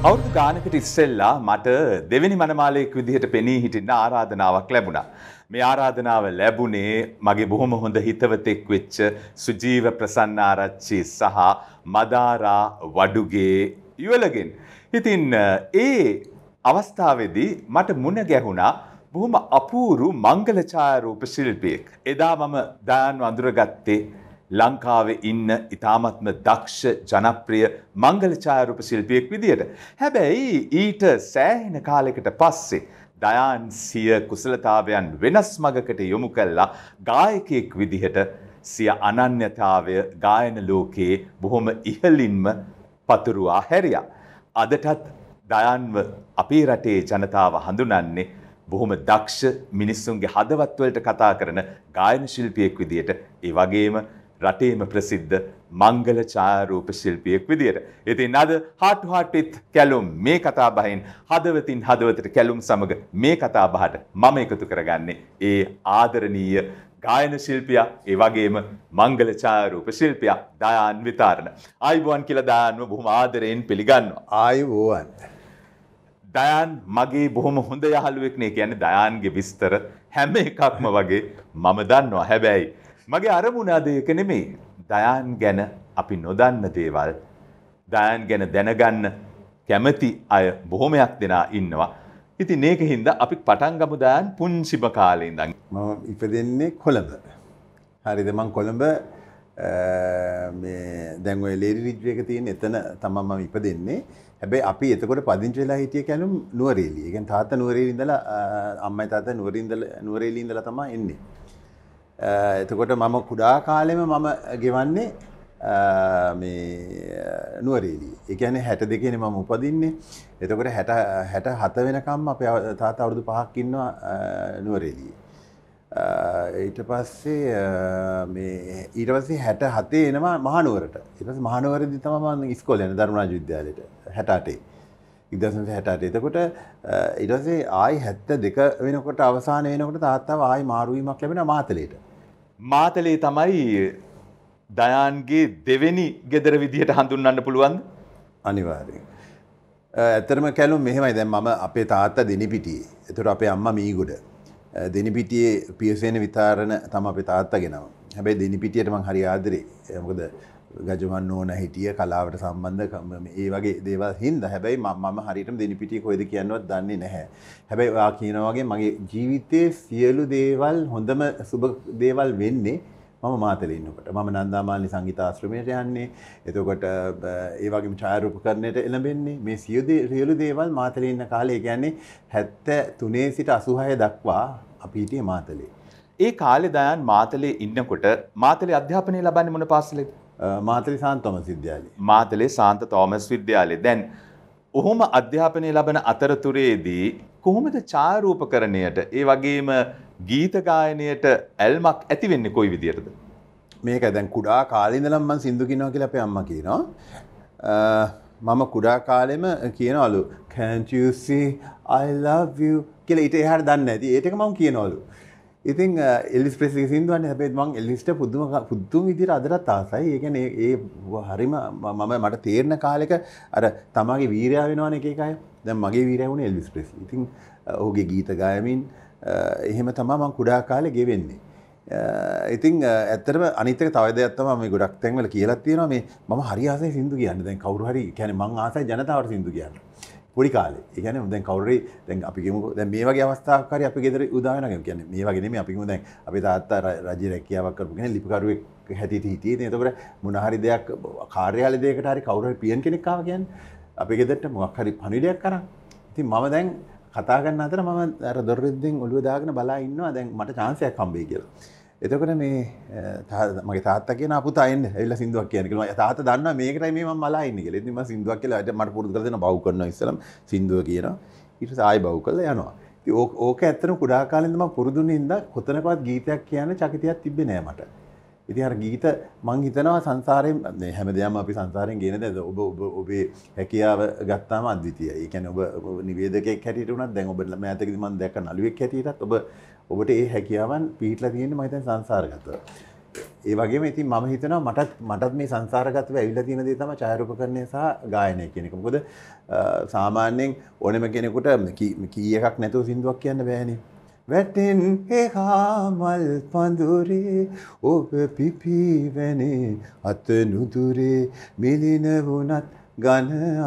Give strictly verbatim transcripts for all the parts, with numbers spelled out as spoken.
අවුරුදු ගානකට ඉස්සෙල්ලා මට දෙවෙනි මනමාලයෙක් විදිහට පෙනී හිටින්න ආරාධනාවක් ලැබුණා. මේ ආරාධනාව ලැබුණේ මගේ බොහොම හොඳ හිතවතෙක් වෙච්ච සුජීව ප්‍රසන්නාරච්චි සහ මදාරා වඩුගේ යුවලගෙන්. ඉතින් ඒ අවස්ථාවේදී මට මුණ ගැහුණා බොහොම අපූරු මංගල ඡායාරූප ශිල්පියෙක්. එදා මම දයන් වඳුරගත්තේ ලංකාවේ ඉන්න ඉතාමත්ම දක්ෂ ජනප්‍රිය මංගල ඡායාරූප ශිල්පියෙක් විදියට. හැබැයි ඊට සෑහෙන කාලයකට පස්සේ දයාන් සිය කුසලතාවයන් වෙනස් මගකට යොමු කළා ගායකයෙක් විදිහට සිය අනන්‍යතාවය ගායන ලෝකයේ බොහොම ඉහළින්ම පතුරුවා හැරියා. අදටත් දයාන්ව අපේ රටේ ජනතාව හඳුනන්නේ බොහොම දක්ෂ මිනිස්සුන්ගේ හදවත් වලට කතා කරන ගායන ශිල්පියෙක් විදියට. ඒ වගේම රටේම ප්‍රසිද්ධ මංගල ඡායාරූප ශිල්පියෙක් විදියට. ඉතින් අද Heart to Heart with Kalum මේ කතා බහින් හදවතින් හදවතට කැලුම් සමග මේ කතා බහට මම එකතු කරගන්නේ ඒ ආදරණීය ගායන ශිල්පියා ඒ වගේම මංගල ඡායාරූප ශිල්පියා දයාන් විතාරණ. ආයුබෝවන් කියලා දයාන්ව බොහොම ආදරයෙන් පිළිගන්නවා. ආයුබෝවන්. දයාන් මගේ බොහොම හොඳ යහළුවෙක් නේ. කියන්නේ දයාන්ගේ විස්තර හැම එකක්ම වගේ මම දන්නවා. හැබැයි මගේ අරමුණ අද ඒක නෙමෙයි. දයාන් ගැන අපි නොදන්න දේවල් දයාන් ගැන දැනගන්න කැමති අය බොහොමයක් දෙනා ඉන්නවා. ඉතින් ඒකින්ද අපි පටන් ගමු දයාන් පුංචිම කාලේ ඉඳන්. මම ඉපදෙන්නේ කොළඹ. හරිද? මම කොළඹ මේ දැන් ඔය ලේඩි රිජ් එක තියෙන එතන තමයි මම ඉපදෙන්නේ. හැබැයි අපි එතකොට පදිංචි වෙලා හිටියේ කැලුම් නුවරඑළිය. ඒ කියන්නේ තාත්තා නුවරඑළිය ඉඳලා අම්මයි තාත්තා නුවරඑළිය ඉඳලා නුවරඑළිය ඉඳලා තමයි එන්නේ. එතකොට මම කුඩා කාලෙම මම ගෙවන්නේ මේ නුවරඑළිය. ඒ කියන්නේ හැට දෙකේනේ මම උපදින්නේ. එතකොට හැට හැට හත වෙනකම් අපේ තාත්තා අවුරුදු පහක් ඉන්නවා නුවරඑළියේ. ඊට පස්සේ මේ ඊට පස්සේ හැට හතේ එනවා මහනුවරට. ඊට පස්සේ මහනුවරදී තමයි මම ඉස්කෝලේ යන්නේ ධර්මරාජ විද්‍යාලයට හැට අටේ. එක්දහස් නවසිය හැට අටේ. එතකොට ඊට පස්සේ ආයි හැත්තෑ දෙක වෙනකොට අවසාන වෙනකොට තාත්තාව ආයි මාරු වීමක් ලැබෙනවා මාතලේට. මාතලේ තමයි දයාන්ගේ දෙවෙනි ගෙදර විදිහට හඳුන්වන්න පුළුවන්ද? අනිවාර්යෙන්. ඇත්තටම කැලුම් මෙහෙමයි. දැන් මම අපේ තාත්තා දෙනිපිටියේ. ඒතර අපේ අම්මා මීගොඩ. දෙනිපිටියේ පියසේන විතාරණ තමයි අපේ තාත්තාගේ නම. හැබැයි දෙනිපිටියට මං හරි ආදරේ. මොකද ගජමන් නෝන හිටිය කලාවට සම්බන්ධ ඒ වගේ දේවල් හින්දා. හැබැයි මම හරියටම දෙනිපිටිය කොහෙද කියනවත් දන්නේ නැහැ. හැබැයි ඔයා කියනා වගේ මගේ ජීවිතයේ සියලු දේවල් හොඳම සුබ දේවල් වෙන්නේ මම මාතලේ ඉන්නකොට. මම නන්දාමාලි සංගීතාශ්‍රමයට යන්නේ. එතකොට ඒ වගේම ඡායාරූපකරණයට එළඹෙන්නේ. මේ සියලු දේවල් මාතලේ ඉන්න කාලේ. ඒ කියන්නේ හැත්තෑ තුනේ සිට අසූහය දක්වා අපි හිටියේ මාතලේ. ඒ කාලේ දයාන් මාතලේ ඉන්නකොට මාතලේ අධ්‍යාපනය ලබන්නේ මොන පාසලේද? මාතලේ සාන්ත තෝමස් විද්‍යාලය. මාතලේ සාන්ත තෝමස් විද්‍යාලය. දැන් ඔහොම අධ්‍යාපනය ලබන අතරතුරේදී කොහොමද ඡායාරූපකරණයට ඒ වගේම ගීත ගායනයට ඇල්මක් ඇති වෙන්නේ කොයි විදියටද? මේක දැන් කුඩා කාලේ ඉඳලම මම සින්දු කියනවා කියලා අපේ අම්මා කියනවා. මම කුඩා කාලෙම කියනවලු can't you see I love you කියලා. ඊට එහාට දන්නේ නැති. ඒ ටික මම කියනවලු. ඉතින් එල්විස් ප්‍රෙස්ලිගේ සින්දුවන්නේ. හැබැයි මම එල්විස්ට පුදුම පුදුම විදිහට අදටත් ආසයි. ඒ කියන්නේ ඒ හරිම මම මට තේරෙන කාලෙක අර තමාගේ වීරයා වෙනවනේ එක එක අය. දැන් මගේ වීරයා වුණේ එල්විස් ප්‍රෙස්ලි. ඉතින් ඔහුගේ ගීත ගායමින් එහෙම තමයි මම කුඩා කාලේ ගෙවෙන්නේ. ඉතින් ඇත්තටම අනිත් එක තව දෙයක් තමයි මේ ගොඩක් තැන්වල කියලා තියෙනවා මේ මම හරි ආසයි සින්දු කියන්න. දැන් කවුරු හරි කියන්නේ මං ආසයි ජනතාවට සින්දු කියන්න. පොඩි කාලේ. ඒ කියන්නේ දැන් කවුරු හරි දැන් අපි කියමු දැන් මේ වගේ අවස්ථාවක් හරි අපි ගෙදර උදා වෙනවා කියන්නේ මේ වගේ නෙමෙයි අපි කියමු දැන් අපේ තාත්තා රජයේ රැකියාවක් කරපු කෙනෙක් ලිපිකරුවෙක් හැටියට හිටියේ. ඉතින් එතකොට මොන හරි දෙයක් කාර්යාලය දෙයකට හරි කවුරු හරි පියන් කෙනෙක් ආවා කියන්නේ අපේ ගෙදරට මොකක් හරි පණිවිඩයක් කරන්. ඉතින් මම දැන් කතා කරන අතර මම අර දොරෙද්දෙන් ඔළුව දාගෙන බලා ඉන්නවා දැන් මට chance එකක් හම්බෙයි කියලා. එතකොට මේ මගේ තාත්තා කියන පුතා එන්න ඇවිල්ලා සින්දුවක් කියන්න කියලා. මම තාත්තා දන්නවා මේකටයි මේ මම බලා ඉන්නේ කියලා. ඉතින් මම සින්දුවක් කියලා මට පුරුදු කරලා දෙනවා බව් කරනවා ඉස්සලම සින්දුව කියනවා. ඊට පස්සේ ආයෙ බව් කරලා යනවා. ඉතින් ඕක ඇත්තටම කුඩා කාලේ ඉඳන් මම පුරුදුනේ ඉඳන් කොතනකවත් ගීතයක් කියන්න චකිතයක් තිබ්බේ නෑ මට. ඉතින් අර ගීත මං හිතනවා සංසාරයෙන් හැමදේම අපි සංසාරයෙන් ගේන දේ ඔබ ඔබ ඔබේ හැකියාව ගත්තාම අද්විතීයයි. ඒ කියන්නේ ඔබ නිවේදකයෙක් හැටියට උනත් දැන් ඔබ මෑතකදී මම දැක්ක නළුවෙක් හැටියටත් ඔබ ඔබට ඒ හැකියාවන් පිහිටලා තියෙන්නේ මම හිතන්නේ සංසාරගතව. ඒ වගේම ඉතින් මම හිතනවා මටත් මටත් මේ සංසාරගතව ඇවිල්ලා තියෙන දේ තමයි ඡායාරූපකරණය සහ ගායනය කියන එක. මොකද සාමාන්‍යයෙන් ඕනෙම කෙනෙකුට කී එකක් නැතුව සින්දුවක් කියන්න බෑනේ. වැටෙන් එහා මල් පඳුරේ ඔබ පිපිවැනේ අත නුදුරේ මිලින වුණත් ගන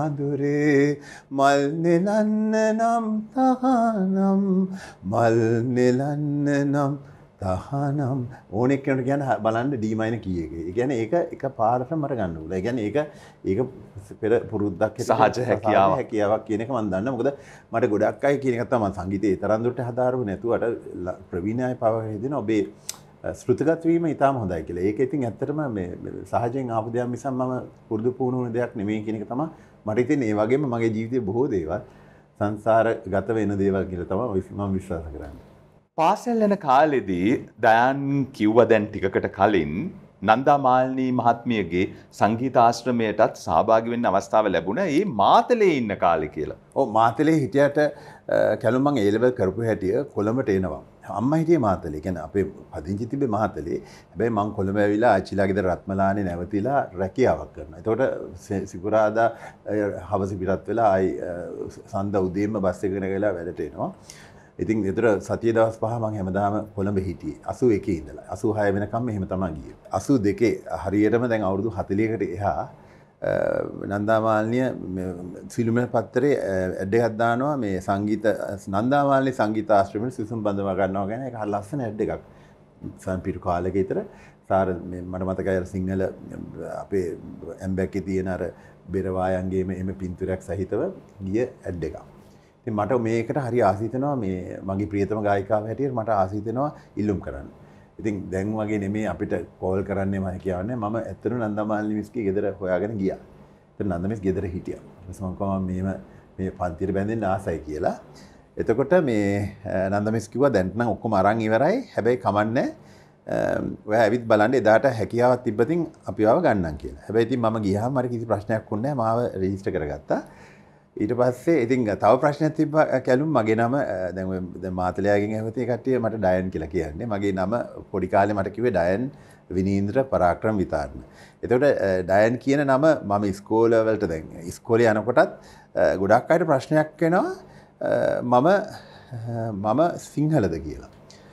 අඳුරේ මල් නෙලන්න නම් තහනම් මල් නෙලන්න නම් තහනම් ඕනෙක් කෙනෙකුට කියන්න බලන්න ඩී මයිනර් කී එකේ. ඒ කියන්නේ ඒක එක පාරටම මට ගන්න ඕනේ. ඒ කියන්නේ ඒක ඒක පෙර පුරුද්දක් සහජ හැකියාවක් හැකියාවක් කියන එක මම දන්නවා. මොකද මට ගොඩක් අය කියන එක තමයි සංගීතයේ තරම් දුරට හදාරව නැතුවට ප්‍රවීණයි පව හේදින ඔබේ ශ්‍රුතගත වීම ඉතාම හොඳයි කියලා. ඒක ඉතින් ඇත්තටම මේ සහජයෙන් ආපු දෙයක් මිසක් මම පුරුදු පුහුණු වුණ දෙයක් නෙමෙයි කියන එක තමයි මට ඉතින් ඒ වගේම මගේ ජීවිතයේ බොහෝ දේවල් සංසාරගත වෙන දේවල් කියලා තමයි මම විශ්වාස කරන්නේ. පාසල් යන කාලෙදී දයන් කිව්වා දැන් ටිකකට කලින් නන්දා මාල්නී මහත්මියගේ සංගීත ආශ්‍රමයටත් සහභාගී වෙන්න අවස්ථාව ලැබුණා. ඒ මාතලේ ඉන්න කාලේ කියලා. ඔව් මාතලේ හිටියට කැලුම් මං ඒ ලෙවල් කරපු හැටිය කොළඹට එනවා. අම්මා හිටියේ මාතලේ. කියන්නේ අපේ පදිංචි තිබ්බේ මාතලේ. හැබැයි මං කොළඹ ඇවිල්ලා ආච්චිලා ගෙදර රත්මලානේ නැවතිලා රැකියාවක් කරනවා. එතකොට සිකුරාදා හවස පිටත් වෙලා ආයි සඳ උදේම බස් එකකට ගිහලා වැඩට එනවා. ඉතින් ඒතර සතිය දවස් පහ මම හැමදාම කොළඹ හිටියේ. අසූ එකේ ඉඳලා. අසූ හය වෙනකම් මෙහෙම තමයි ගියේ. අසූ දෙකේ හරියටම දැන් අවුරුදු හතළිහකට එහා නන්දා මාල්නිය සිළුම පත්තරේ ඇඩ් එකක් දානවා මේ සංගීත නන්දා මාල්නී සංගීත ආශ්‍රමයේ සිසුම් බඳව ගන්නවා ගැන ඒක හරි ලස්සන ඇඩ් එකක්. සම්පීරු කාලෙක විතර සාර මට මතකයි අර සිංහල අපේ ඇම්බැක්කේ තියෙන අර බෙරවායන්ගේම එහෙම පින්තූරයක් සහිතව ගිය ඇඩ් එකක්. ඉතින් මට මේකට හරි ආස හිතෙනවා මේ මගේ ප්‍රියතම ගායිකාව හැටියට මට ආස හිතෙනවා ඉල්ලුම් කරන්න. ඉතින් දැන් වගේ නෙමෙයි අපිට කෝල් කරන්නේ මම කියන්නේ මම ඇත්තටම නන්දා මාල්නී මිස්ගේ ගෙදර හොයාගෙන ගියා. ඉතින් නන්දා මිස් ගෙදර හිටියා. ඊට පස්සේ මම කිව්වා මේම මේ පන්තියට බැඳෙන්න ආසයි කියලා. එතකොට මේ නන්දා මිස් කිව්වා දැන් නම් ඔක්කොම අරන් ඉවරයි. හැබැයි කමන්නේ ඔයා ඇවිත් බලන්න එදාට හැකියාවක් තිබ්බතින් අපිව ගන්නම් කියලා. හැබැයි ඉතින් මම ගියාම මට කිසි ප්‍රශ්නයක් වුණේ නැහැ. මාව රෙජිස්ටර් කරගත්තා. ඊට පස්සේ ඉතින් තව ප්‍රශ්නයක් තිබ්බා කැලුම් මගේ නම දැන් ඔය දැන් මාතලයාගෙන් ඇහුවත් ඒ කට්ටිය මට ඩයන් කියලා කියන්නේ. මගේ නම පොඩි කාලේ මට කිව්වේ ඩයන් විනීන්ද්‍ර පරාක්‍රම විතාරණ. එතකොට ඩයන් කියන නම මම ඉස්කෝලේ වලට දැන් ඉස්කෝලේ යනකොටත් ගොඩක් අයට ප්‍රශ්නයක් එනවා මම මම සිංහලද කියලා.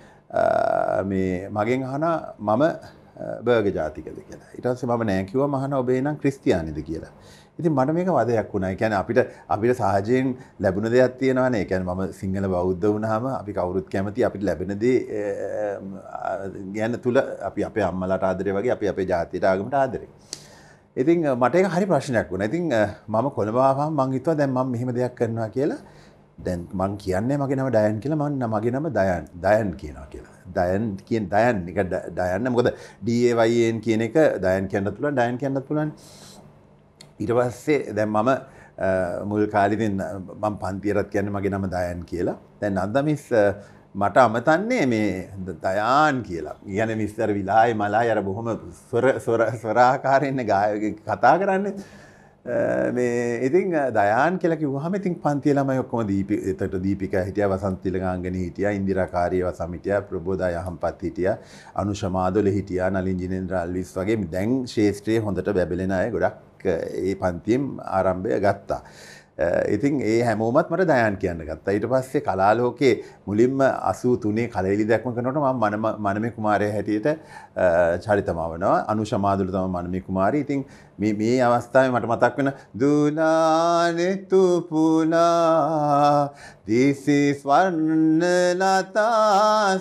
මේ මගෙන් අහනවා මම බර්ග ජාතිකද කියලා. ඊට පස්සේ මම නෑ කිව්වා මම අහනවා ඔබ එනම් ක්‍රිස්තියානිද කියලා. ඉතින් මට මේක වදයක් වුණා. ඒ කියන්නේ අපිට අපිට සහජයෙන් ලැබුණ දෙයක් තියෙනවානේ. ඒ කියන්නේ මම සිංහල බෞද්ධ වුණාම අපි කවුරුත් කැමති අපිට ලැබෙන දේ ගැන තුල අපි අපේ අම්මලාට ආදරේ වගේ අපි අපේ ජාතියට ආගමට ආදරේ. ඉතින් මට ඒක හරි ප්‍රශ්නයක් වුණා. ඉතින් මම කොළඹ ආවම මං හිතුවා දැන් මම මෙහෙම දෙයක් කරනවා කියලා. දැන් මං කියන්නේ මගේ නම ඩයන් කියලා මං මගේ නම දයන් දයන් කියනවා කියලා. දයන් කියන දයන් එක දයන් මොකද D A Y N කියන එක දයන් කියන්නත් පුළුවන් ඩයන් කියන්නත් පුළුවන්. ඊට පස්සේ දැන් මම මුල් කාලෙදින් මම පන්තියටත් කියන්නේ මගේ නම දයන් කියලා. දැන් නන්දා මිස් මට අමතන්නේ මේ දයාන් කියලා. කියන්නේ මිස්ටර් විලායි මලායි අර බොහොම ස්වර ස්වර ස්වරාකාරයෙන් ගායක කතා කරන්නේ. මේ ඉතින් දයාන් කියලා කිව්වහම ඉතින් පන්තිය ළමයි ඔක්කොම දීපි එතට දීපිකා හිටියා වසන්ත තිලගාංගනේ හිටියා ඉන්දිරා කාර්යවසම් හිටියා ප්‍රබෝධා යහම්පත් හිටියා අනුෂා මාදොල හිටියා නලින් ජිනේන්ද්‍ර අල්විස් වගේ දැන් ශේෂ්ත්‍රයේ හොඳට බැබලෙන අය ගොඩක් ඒ පන්තියෙන් ආරම්භය ගත්තා. ඉතින් ඒ හැමෝමත් මට දයන් කියන්න ගත්තා. ඊට පස්සේ කලාලෝකයේ මුලින්ම අසූ තුනේ කලෙලි දැක්ම කරනකොට මම මනමේ කුමාරයා හැටියට චරිතමවනවා. අනුෂා මාදුල තමයි මනමේ කුමාරී. ඉතින් මේ මේ අවස්ථාවේ මට මතක් වෙන දුලානේ තුපුලා this is වර්ණලතා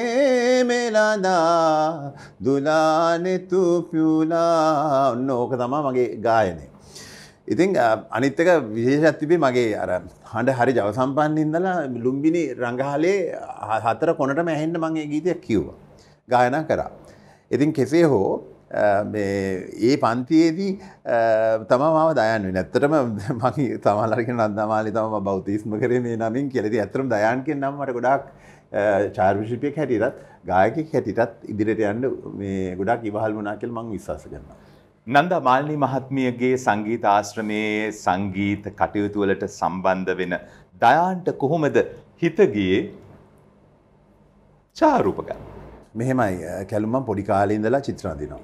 සේමෙලදා දුලානේ තුපුලා නෝක තමයි මගේ ගායනේ. ඉතින් අනිත් එක විශේෂයක් තිබේ මගේ අර හඬ හරි ජව සම්පන්න ඉඳලා ලුම්බිනි රංගහලේ හතර කොනටම ඇහෙන්න මම ඒ ගීතය කිව්වා. ගායනා කරා. ඉතින් කෙසේ හෝ මේ ඒ පන්තියේදී තමයි මම දයන් වෙන්නේ. ඇත්තටම මම සමහරවල් කියන නන්දාමාලි තමයි බෞද්ධිස්ම කරේ මේ නමින් කියලා. ඉතින් ඇත්තටම දයන් කියන නම මට ගොඩාක් ඡායාරූපිකයෙක් හැටියටත් ගායකයෙක් හැටියටත් ඉදිරියට යන්න මේ ගොඩාක් ඉවහල් වුණා කියලා මම විශ්වාස කරනවා. නන්දා මාල්නී මහත්මියගේ සංගීත ආශ්‍රමයේ සංගීත කටයුතු වලට සම්බන්ධ වෙන දයාන්ට කොහොමද හිත ගියේ ඡායාරූපකයන්? මෙහෙමයි කැලුම් මම පොඩි කාලේ ඉඳලා චිත්‍ර අඳිනවා.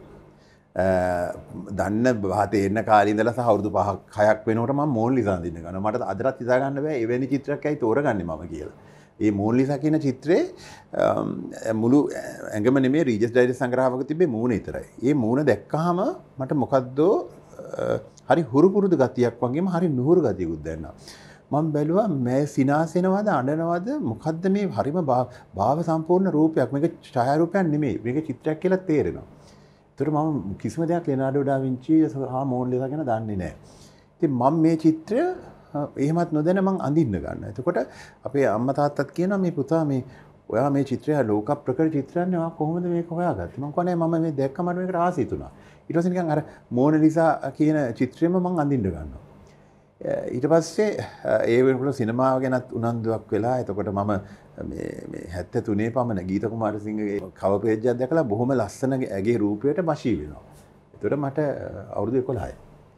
දන්න බහතේ එන්න කාලේ ඉඳලා සහ අවුරුදු පහක් හයක් වෙනකොට මම මෝනලිසා අඳින්න ගන්නවා. මට අදටත් හිතා ගන්න බෑ එවැනි චිත්‍රයක් ඇයි තෝරගන්නේ මම කියලා. ඒ මෝනලිසා කියන චිත්‍රේ මුළු ඇඟම නෙමෙයි රීජස් ඩයිරි සංග්‍රහවක තිබ්බේ මූණ විතරයි. ඒ මූණ දැක්කහම මට මොකද්ද හරි හුරු පුරුදු ගතියක් වගේම හරි නුහුරු ගතියකුත් දැනෙනවා. මම බැලුවා මේ සිනාසෙනවද අඬනවද මොකද්ද මේ හරිම භාව සම්පූර්ණ රූපයක්. මේක ඡායාරූපයක් නෙමෙයි. මේක චිත්‍රයක් කියලා තේරෙනවා. ඒතර මම කිසිම දෙයක් ලෙනාඩෝ ඩා වින්චි හා මෝනලිසා ගැන දන්නේ නැහැ. ඉතින් මම මේ චිත්‍රය එහෙමත් නොදැන මං අඳින්න ගන්නවා. එතකොට අපේ අම්මා තාත්තත් කියනවා මේ පුතා මේ ඔයා මේ චිත්‍රය ලෝක ප්‍රකට චිත්‍රයන්නේ ඔයා කොහොමද මේක හොයාගත්තේ? මං කියන්නේ මම මේ දැක්කම මට මේකට ආසයි තුනා. ඊට පස්සේ නිකන් අර මෝනලිසා කියන චිත්‍රෙම මං අඳින්න ගන්නවා. ඊට පස්සේ ඒ වෙනකොට සිනමාව ගැනත් උනන්දුවක් වෙලා එතකොට මම මේ මේ හැත්තෑ තුනේ පමණ ගීත කුමාරසිංහගේ කවර් පේජ් එකක් දැකලා බොහොම ලස්සන ඇගේ රූපයට වශී වෙනවා. එතකොට මට අවුරුදු එකොළහයි.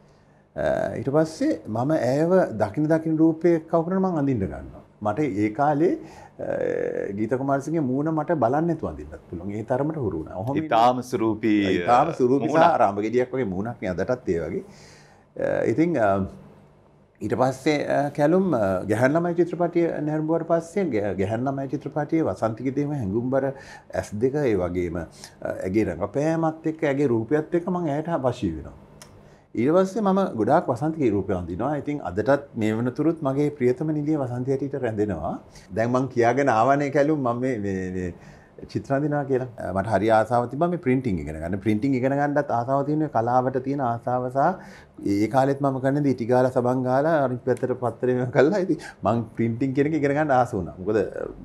ඊට පස්සේ මම ඇයව දකින්න දකින්න රූපේ කවුරුන මං අඳින්න ගන්නවා. මට ඒ කාලේ ගීත කුමාරසිංහගේ මූණ මට බලන්න නැතුව අඳින්නත් පුළුවන්. ඒ තරමට හුරු වුණා. ඔහොම ඊටාම සුරූපී ඊටාම සුරූපී සහ රාමගෙඩියක් වගේ මූණක් නේ අදටත් ඒ වගේ. ඉතින් ඊට පස්සේ කැලුම් ගැහැන් ළමයි චිත්‍රපටිය නැරඹුවාට පස්සේ ගැහැන් ළමයි චිත්‍රපටියේ වසන්තිකේතේම හැඟුම්බර ඇස් දෙක ඒ වගේම ඇගේ රංගපෑමත් එක්ක ඇගේ රූපයත් එක්ක මම ඇයට වශී වෙනවා. ඊට පස්සේ මම ගොඩාක් වසන්තිකේ රූපය අඳිනවා. ඉතින් අදටත් මේ වෙනතුරුත් මගේ ප්‍රියතම නිලිය වසන්ති හැටියට රැඳෙනවා. දැන් මං කියාගෙන ආවනේ කැලුම් මම මේ මේ චිත්‍ර අඳිනවා කියලා. මට හරි ආසාවක් තිබ්බා මේ ප්‍රින්ටිං ඉගෙන ගන්න. ප්‍රින්ටිං ඉගෙන ගන්නත් ආසාව තියෙනවා. කලාවට තියෙන ආසාව සහ ඒ කාලෙත් මම කරන්නේ ඉටි ගාලා සබන් ගාලා අනිත් පැත්තට පත්තරේ කළා. ඉතින් මං ප්‍රින්ටිං කියන එක ඉගෙන ගන්න ආස වුණා. මොකද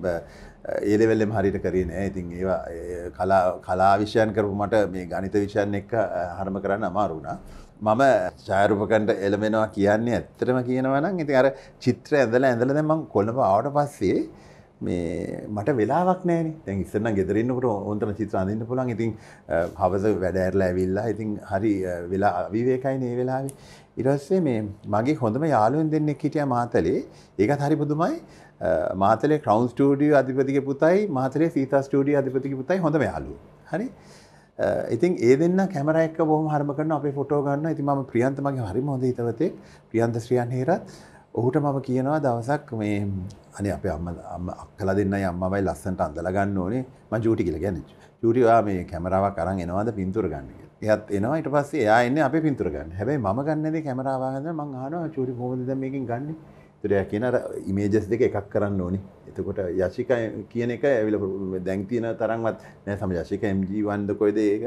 ඒ ලෙවල් එකම හරියට කරේ නෑ. ඉතින් ඒවා කලා කලා විෂයන් කරපු මට මේ ගණිත විෂයන් එක්ක හරම කරන්න අමාරු වුණා. මම ඡායාරූපකන්ට එළමෙනවා කියන්නේ ඇත්තටම කියනවා නම් ඉතින් අර චිත්‍ර ඇඳලා ඇඳලා දැන් මම කොළඹ ආවට පස්සේ මේ මට වෙලාවක් නැහැනේ. දැන් ඉස්සර නම් ගෙදර ඉන්නකොට ඕන්තරම් චිත්‍ර අඳින්න පුළුවන්. ඉතින් හවස වැඩ ඇරලා ඇවිල්ලා ඉතින් හරි වෙලා අවිවේකයිනේ මේ වෙලාවේ. ඊට පස්සේ මේ මගේ හොඳම යාළුවෙන් දෙන්නෙක් හිටියා මාතලේ. ඒකත් හරි පුදුමයි. මාතලේ ක්‍රවුන් ස්ටුඩියෝ අධිපතිගේ පුතයි මාතලේ සීතා ස්ටුඩියෝ අධිපතිගේ පුතයි හොඳම යාළුවෝ. හරි. ඉතින් ඒ දෙන්න කැමරා එක්ක බොහොම හරම කරනවා අපේ ෆොටෝ ගන්නවා. ඉතින් මම ප්‍රියන්ත මගේ හරිම හොඳ හිතවතෙක් ප්‍රියන්ත ශ්‍රියන් හේරත් ඔහුට මම කියනවා දවසක් මේ අනේ අපේ අම්මා අම්මා අක්කලා දෙන්නයි අම්මාවයි ලස්සනට අඳලා ගන්න ඕනේ. මම ජූටි කියලා කියන්නේ. ජූටි ඔයා මේ කැමරාවක් අරන් එනවාද පින්තූර ගන්න කියලා. එයාත් එනවා ඊට පස්සේ එයා එන්නේ අපේ පින්තූර ගන්න. හැබැයි මම ගන්නදී කැමරාව අරගෙන මම අහනවා ජූටි කොහොමද දැන් මේකෙන් ගන්නෙ? ඒතර එයා කියන අර ඉමේජස් දෙක එකක් කරන්න ඕනේ. එතකොට යශිකා කියන එක ඇවිල්ලා දැන් තියෙන තරම්වත් නෑ සම යශිකා එම් ජී වන් ද කොයිද ඒක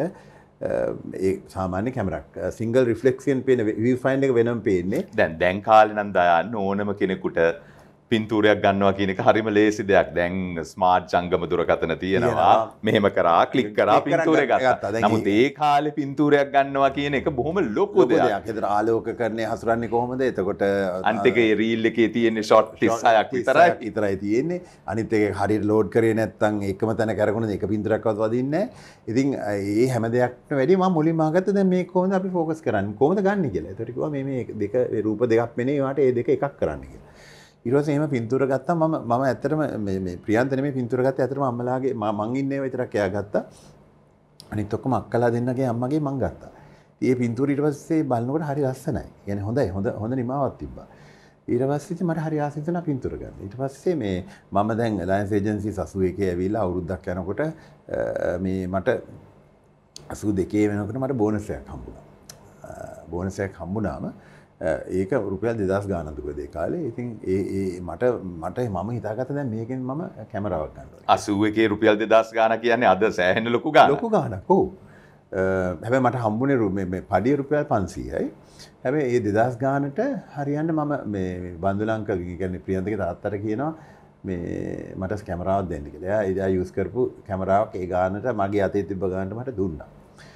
ඒ සාමාන්‍ය කැමරාවක් සිංගල් රිෆ්ලෙක්ෂන් පේන view finder එක වෙනම පේන්නේ. දැන් දැන් කාලේ නම් දයන්න ඕනම කෙනෙකුට පින්තූරයක් ගන්නවා කියන එක හරිම ලේසි දෙයක්. දැන් ස්මාර්ට් ජංගම දුරකථන තියෙනවා. මෙහෙම කරා ක්ලික් කරා පින්තූරය ගත්තා. නමුත් ඒ කාලේ පින්තූරයක් ගන්නවා කියන එක බොහොම ලොකු දෙයක්. ඒතර ආලෝකකරණය හසුරන්නේ කොහොමද? එතකොට අනිත් එකේ රීල් එකේ තියෙන ෂොට් තිස්සයක් විතරයි විතරයි තියෙන්නේ. අනිත් එකේ හරියට ලෝඩ් කරේ නැත්නම් එකම තැන කරගුණ එක පින්තූරයක්වත් වදින්නේ නැහැ. ඉතින් මේ හැම දෙයක්ම වැඩි මම මුලින්ම අහගත්ත දැන් මේක කොහොමද අපි ફોකස් කරන්නේ? කොහොමද ගන්න කියලා. ඒතර කිව්වා මේ මේ දෙක රූප දෙකක් මෙනේ ඒවට ඒ දෙක එකක් කරන්න කියලා. ඊට පස්සේ එහෙම පින්තූර ගත්තා. මම මම ඇත්තටම මේ මේ ප්‍රියන්ත නෙමෙයි පින්තූර ගත්තේ. ඇත්තටම අම්මලාගේ මං ඉන්නේ විතරක් එයා ගත්තා. අනිත් ඔක්කොම අක්කලා දෙන්නගේ අම්මගේ මං ගත්තා. ඉතින් මේ පින්තූර ඊට පස්සේ බලනකොට හරි ලස්සනයි. يعني හොඳයි. හොඳ හොඳ නිමාවක් තිබ්බා. ඊට පස්සේ ඉතින් මට හරි ආසයි තුනා පින්තූර ගන්න. ඊට පස්සේ මේ මම දැන් Alliance Agencies අසූ එකේ ඇවිල්ලා අවුරුද්දක් යනකොට මේ මට අසූ දෙකේ වෙනකොට මට බෝනස් එකක් හම්බුණා. බෝනස් එකක් හම්බුණාම ඒක රුපියල් දෙදහස් ගානක් දුක ඒ කාලේ. ඉතින් ඒ ඒ මට මට මම හිතාගත්තා දැන් මේකෙන් මම කැමරාවක් ගන්නවා. අසූ එකේ රුපියල් දෙදහස් ගානක් කියන්නේ අද සෑහෙන ලොකු ගානක්. ලොකු ගානක්. ඔව්. හැබැයි මට හම්බුනේ මේ මේ පඩිය රුපියල් පන්සීයයි. හැබැයි ඒ දෙදහස් ගානට හරියන්න මම මේ බන්දුලංක කියන්නේ ප්‍රියන්තගේ තාත්තට කියනවා මේ මට කැමරාවක් දෙන්න කියලා. එයා එදා යූස් කරපු කැමරාවක් ඒ ගානට මගේ අතේ තිබ්බ ගානට මට දුන්නා.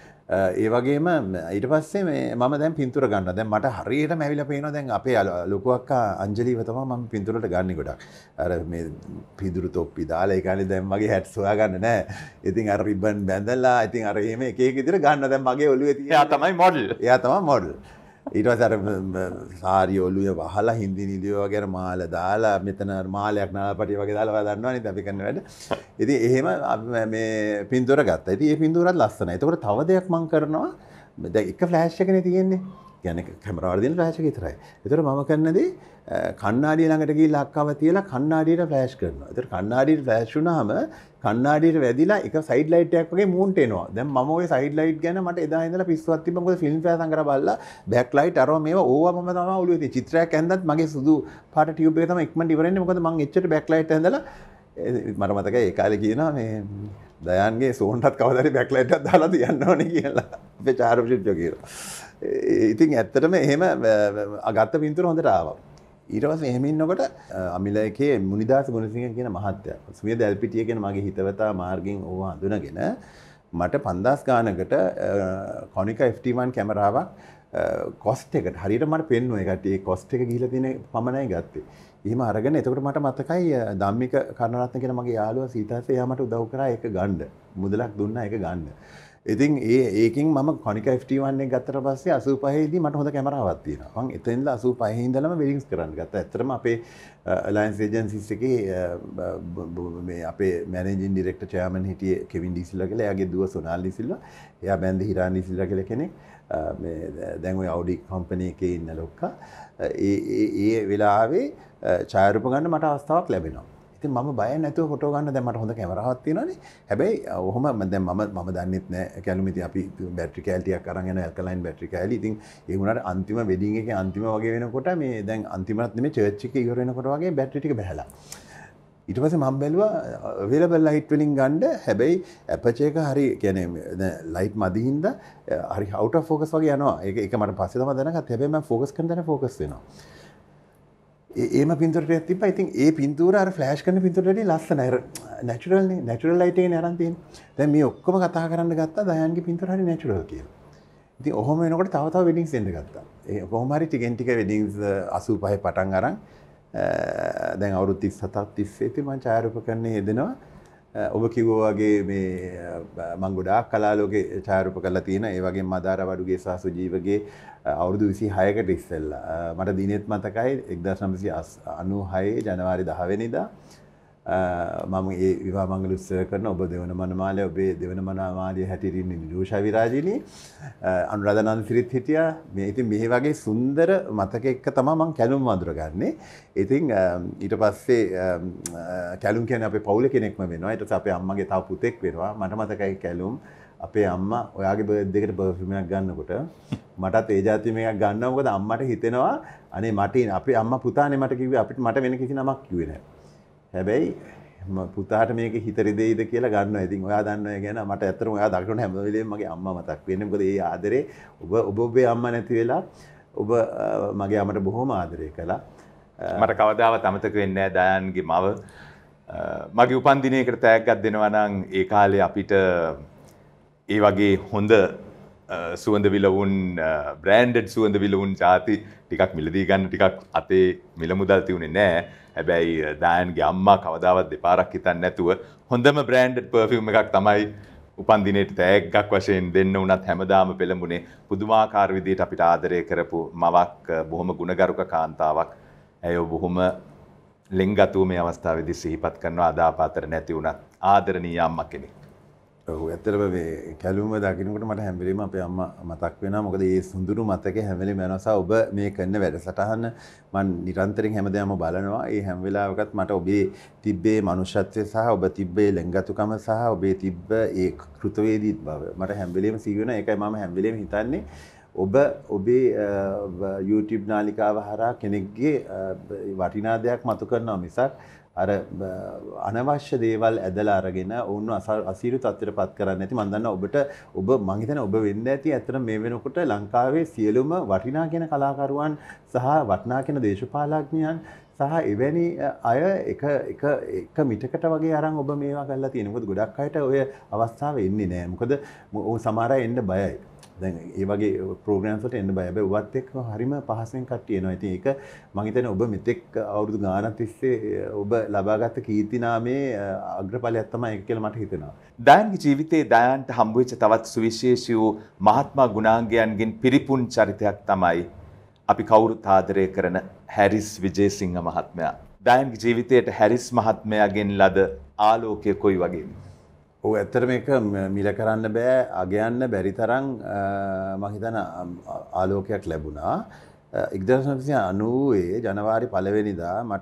ඒ වගේම ඊට පස්සේ මේ මම දැන් පින්තූර ගන්නවා. දැන් මට හරියටම ඇවිල්ලා පේනවා දැන් අපේ ලොකු අක්කා අංජලිව තමයි මම පින්තූරට ගන්නේ ගොඩක්. අර මේ පිදුරු තොප්පි දාලා ඒ කාලේ දැන් මගේ හැට්ස් හොයාගන්න නෑ. ඉතින් අර රිබන් බැඳලා ඉතින් අර එහෙම එක එක විදිහට ගන්න දැන් මගේ ඔළුවේ තියෙන. එයා තමයි මොඩල්. එයා තමයි මොඩල්. ඊට පස්සේ අර සාරිය ඔළුවේ වහලා හින්දි නිලියෝ වගේ අර මාල දාලා මෙතන මාලයක් නාලපටිය වගේ දාලා ඔයා දන්නවනේ අපි කරන වැඩ. ඉතින් එහෙම මේ පින්තූර ගත්තා. ඉතින් මේ පින්තූරත් ලස්සනයි. ඒතකොට තව දෙයක් මම කරනවා. දැන් එක ෆ්ලෑෂ් එකනේ තියෙන්නේ. කියන්නේ කැමරාවල තියෙන ෆ්ලෑෂ් එක විතරයි. ඒතකොට මම කරනදී කණ්ණාඩිය ළඟට ගිහිල්ලා අක්කව තියලා කණ්ණාඩියට ෆ්ලෑෂ් කරනවා. ඒතකොට කණ්ණාඩියට ෆ්ලෑෂ් වුණාම කණ්ණාඩියට වැදිලා එක සයිඩ් ලයිට් එකක් වගේ මූන්ට එනවා. දැන් මම ওই සයිඩ් ලයිට් ගැන මට එදා ඉඳලා පිස්සුවක් තිබ්බා. මොකද ෆිල්ම් ෆෙයාර් සංග්‍රහ බලලා බෑක් ලයිට් අරව මේවා ඕවා මම තමයි ඔළුවේ තියෙන. චිත්‍රයක් ඇඳන්ත් මගේ සුදු පාට ටියුබ් එක තමයි ඉක්මනට ඉවර වෙන්නේ. මොකද මම එච්චර බෑක් ලයිට් ඇඳලා මට මතකයි ඒ කාලේ කියනවා මේ දයාන්ගේ සෝන්ටත් කවදාද බෑක් ලයිට් එකක් දාලා තියන්න ඕනේ කියලා. අපේ චාරුපිට්ටෝ කියනවා. ඉතින් ඇත්තටම එහෙම අගත්ත පින්තූර හොඳට ආවා. ඊට පස්සේ එහෙම ඉන්නකොට අමිලයකේ මුනිදාස ගුණසිංහ කියන මහත්තයා සුමිය දැල්පිටිය කියන මගේ හිතවතා මාර්ගෙන් ඕව හඳුනගෙන මට පන්දාස් ගානකට කොනිකා එෆ් ටී වන් කැමරාවක් කොස්ට් එකට හරියට මට පෙන්නුවා. ඒ කට්ටිය කොස්ට් එක ගිහිලා තියෙන පමණයි ගත්තේ. එහෙම අරගෙන එතකොට මට මතකයි ධම්මික කරුණාරත්න කියන මගේ යාළුවා සීතාසේ එයා මට උදව් කරා ඒක ගන්න. මුදලක් දුන්නා ඒක ගන්න. ඉතින් ඒ ඒකින් මම කොනිකා එෆ් ටී වන් එක ගත්තට පස්සේ අසූපහේ දී මට හොඳ කැමරාවක් තියෙනවා. මම එතෙන්ද අසූපහේ ඉඳලම වෙඩින්ග්ස් කරන්න ගත්තා. ඇත්තටම අපේ අලයන්ස් ඒජන්සිස් එකේ මේ අපේ මැනේජින් ඩිරෙක්ටර් චෙයාර්මන් හිටියේ කෙවින් ඩිසිල්වා කියලා. එයාගේ දුව සොනාල් ඩිසිල්වා. එයා බැන්ද හිරාන් ඩිසිල්වා කියලා කෙනෙක්. මේ දැන් ওই අවුඩි කම්පැනි එකේ ඉන්න ලොක්කා. ඒ ඒ වෙලාවේ ඡායාරූප ගන්න මට අවස්ථාවක් ලැබෙනවා. ඉතින් මම බය නැතුව ෆොටෝ ගන්න දැන් මට හොඳ කැමරාවක් තියෙනවානේ. හැබැයි ඔහොම දැන් මම මම දන්නෙත් නෑ කැලුම් ඉතින් අපි බැටරි කෑලි ටිකක් අරන් යන ඇල්කලයින් බැටරි කෑලි. ඉතින් ඒ වුණාට අන්තිම වෙඩින් එකේ අන්තිම වගේ වෙනකොට මේ දැන් අන්තිමවත් නෙමෙයි චර්ච් එකේ ඉවර වෙනකොට වගේ බැටරි ටික බහැලා. ඊට පස්සේ මම බැලුවා අවේලබල් ලයිට් වලින් ගන්න. හැබැයි අපචර් එක හරි කියන්නේ දැන් ලයිට් මදි හින්දා හරි අවුට් ඔෆ් ෆෝකස් වගේ යනවා. ඒක ඒක මට පස්සේ තමයි දැනගත්තේ. හැබැයි මම ෆෝකස් කරන තැන ෆෝකස් වෙනවා. ඒම පින්තූරයක් තිබ්බා. ඉතින් ඒ පින්තූර අර ෆ්ලෑෂ් කරන පින්තූරට වඩා ලස්සනයි. අර නැචරල් නේ. නැචරල් ලයිට් එකනේ අරන් තියෙන්නේ. දැන් මේ ඔක්කොම කතා කරන්න ගත්තා දයාන්ගේ පින්තූර හරි නැචරල් කියලා. ඉතින් ඔහොම වෙනකොට තව තව වෙඩින්ග්ස් එන්න ගත්තා. ඒ කොහොම හරි ටිකෙන් ටික වෙඩින්ග්ස් අසූපහේ පටන් අරන් දැන් අවුරුදු තිස් හතක් තිස්සේ ඉතින් මම ඡායාරූප කරන්නේ යෙදෙනවා. ඔබ කිව්වා වගේ මේ මම ගොඩාක් කලාලෝකේ ඡායාරූප කරලා තියෙන. ඒ වගේම මදාර වඩුගේ සහ සුජීවගේ අවුරුදු විසිහයකට ඉස්සෙල්ලා මට දිනෙත් මතකයි එක්දාස් නවසිය අනූහය ජනවාරි දහ වෙනිදා මම ඒ විවාහ මංගල උත්සවය කරන ඔබ දෙවන මනමාලය ඔබේ දෙවන මනමාලිය හැටියට ඉන්නේ නිරෝෂා විරාජිනී අනුරාධනන්ද සිරිත් හිටියා. මේ ඉතින් මේ වගේ සුන්දර මතක එක්ක තමයි මම කැලුම් වඳුරගන්නේ. ඉතින් ඊට පස්සේ කැලුම් කියන්නේ අපේ පවුලේ කෙනෙක්ම වෙනවා. ඊට පස්සේ අපේ අම්මගේ තව පුතෙක් වෙනවා. මට මතකයි කැලුම් අපේ අම්මා ඔයාගේ බර්ත්ඩේ එකට පර්ෆියුම් එකක් ගන්නකොට මටත් ඒ જાතියම එකක් ගන්නවා. මොකද අම්මට හිතෙනවා අනේ මට අපේ අම්මා පුතානේ මට කිව්වේ අපිට මට වෙන කිසි නමක් කිව්වේ නැහැ. හැබැයි පුතාට මේක හිතරි දෙයිද කියලා ගන්නවා. ඉතින් ඔයා දන්නවා ඒ ගැන මට ඇත්තටම ඔයා දකින්න හැම වෙලේම මගේ අම්මා මතක් වෙන්නේ. මොකද ඒ ආදරේ ඔබ ඔබ ඔබේ අම්මා නැති වෙලා ඔබ මගේ අම්මට බොහොම ආදරය කළා. මට කවදාවත් අමතක වෙන්නේ නැහැ දයාන්ගේ මව. මගේ උපන් දිනයකට තෑග්ගක් දෙනවා නම් ඒ කාලේ අපිට ඒ වගේ හොඳ සුවඳ විලවුන් බ්‍රෑන්ඩඩ් සුවඳ විලවුන් ಜಾති ටිකක් මිලදී ගන්න ටිකක් අතේ මිල මුදල් තියුනේ නැහැ. හැබැයි දයාන්ගේ අම්මා කවදාවත් දෙපාරක් හිතන්නේ නැතුව හොඳම බ්‍රෑන්ඩඩ් පර්ෆියුම් එකක් තමයි උපන් දිනේට තෑග්ගක් වශයෙන් දෙන්න උනත් හැමදාම පෙළඹුණේ. පුදුමාකාර විදිහට අපිට ආදරය කරපු මවක්, බොහොම ගුණගරුක කාන්තාවක්. ඇයව බොහොම ලෙන්ගතුව මේ අවස්ථාවේදී සිහිපත් කරනවා. අදාප අතර නැති උනත් ආදරණීය අම්මා කෙනෙක්. ඔව් ඇත්තටම මේ කැලුම දකින්නකොට මට හැම වෙලෙම අපේ අම්මා මතක් වෙනවා. මොකද ඒ සුඳුරු මතකේ හැම වෙලෙම යනවා. සහ ඔබ මේ කරන වැඩසටහන මම නිරන්තරයෙන් හැමදාම බලනවා. ඒ හැම වෙලාවකත් මට ඔබේ තිබ්බේ මනුෂ්‍යත්වය සහ ඔබ තිබ්බේ ලෙන්ගතුකම සහ ඔබේ තිබ්බ ඒ කෘතවේදී බව මට හැම වෙලෙම සිහි වෙනවා. ඒකයි මම හැම වෙලෙම හිතන්නේ ඔබ ඔබේ YouTube නාලිකාව හරහා කෙනෙක්ගේ වටිනා දෙයක් මතු කරනවා මිසක් අර අනවශ්‍ය දේවල් ඇදලා අරගෙන ඔවුන්ව අසීරු තත්ත්වයට පත් කරන්නේ නැති. මම දන්නවා ඔබට ඔබ මං හිතන්නේ ඔබ වෙන්න ඇති ඇත්තට මේ වෙනකොට ලංකාවේ සියලුම වටිනා කියන කලාකරුවන් සහ වටිනා කියන දේශපාලඥයන් සහ එවැනි අය එක එක එක මිටකට වගේ අරන් ඔබ මේවා කරලා තියෙනවා. මොකද ගොඩක් අයට ඔය අවස්ථාව එන්නේ නැහැ. මොකද සමහර අය එන්න බයයි. දැන් ඒ වගේ ප්‍රෝග්‍රෑම්ස් වලට එන්න බය. හැබැයි ඔබත් එක්ක හරිම පහසෙන් කට්ටිය එනවා. ඉතින් ඒක මම හිතන්නේ ඔබ මෙතෙක් අවුරුදු ගානක් තිස්සේ ඔබ ලබාගත් කීර්ති නාමයේ අග්‍රඵලයක් තමයි ඒක කියලා මට හිතෙනවා. දයාන්ගේ ජීවිතයේ දයාන්ට හම්බ වෙච්ච තවත් සුවිශේෂී වූ මහත්මා ගුණාංගයන්ගෙන් පිරිපුන් චරිතයක් තමයි අපි කවුරුත් ආදරය කරන හැරිස් විජේසිංහ මහත්මයා. දයන්ගේ ජීවිතයට හැරිස් මහත්මයාගෙන් ලද ආලෝකය කොයි වගේද? ඔව් ඇත්තට මේක මිල කරන්න බෑ, අගයන්න බැරි තරම් මම හිතන ආලෝකයක් ලැබුණා. එක්දහස් නවසිය අනූවේ ජනවාරි පළවෙනිදා මට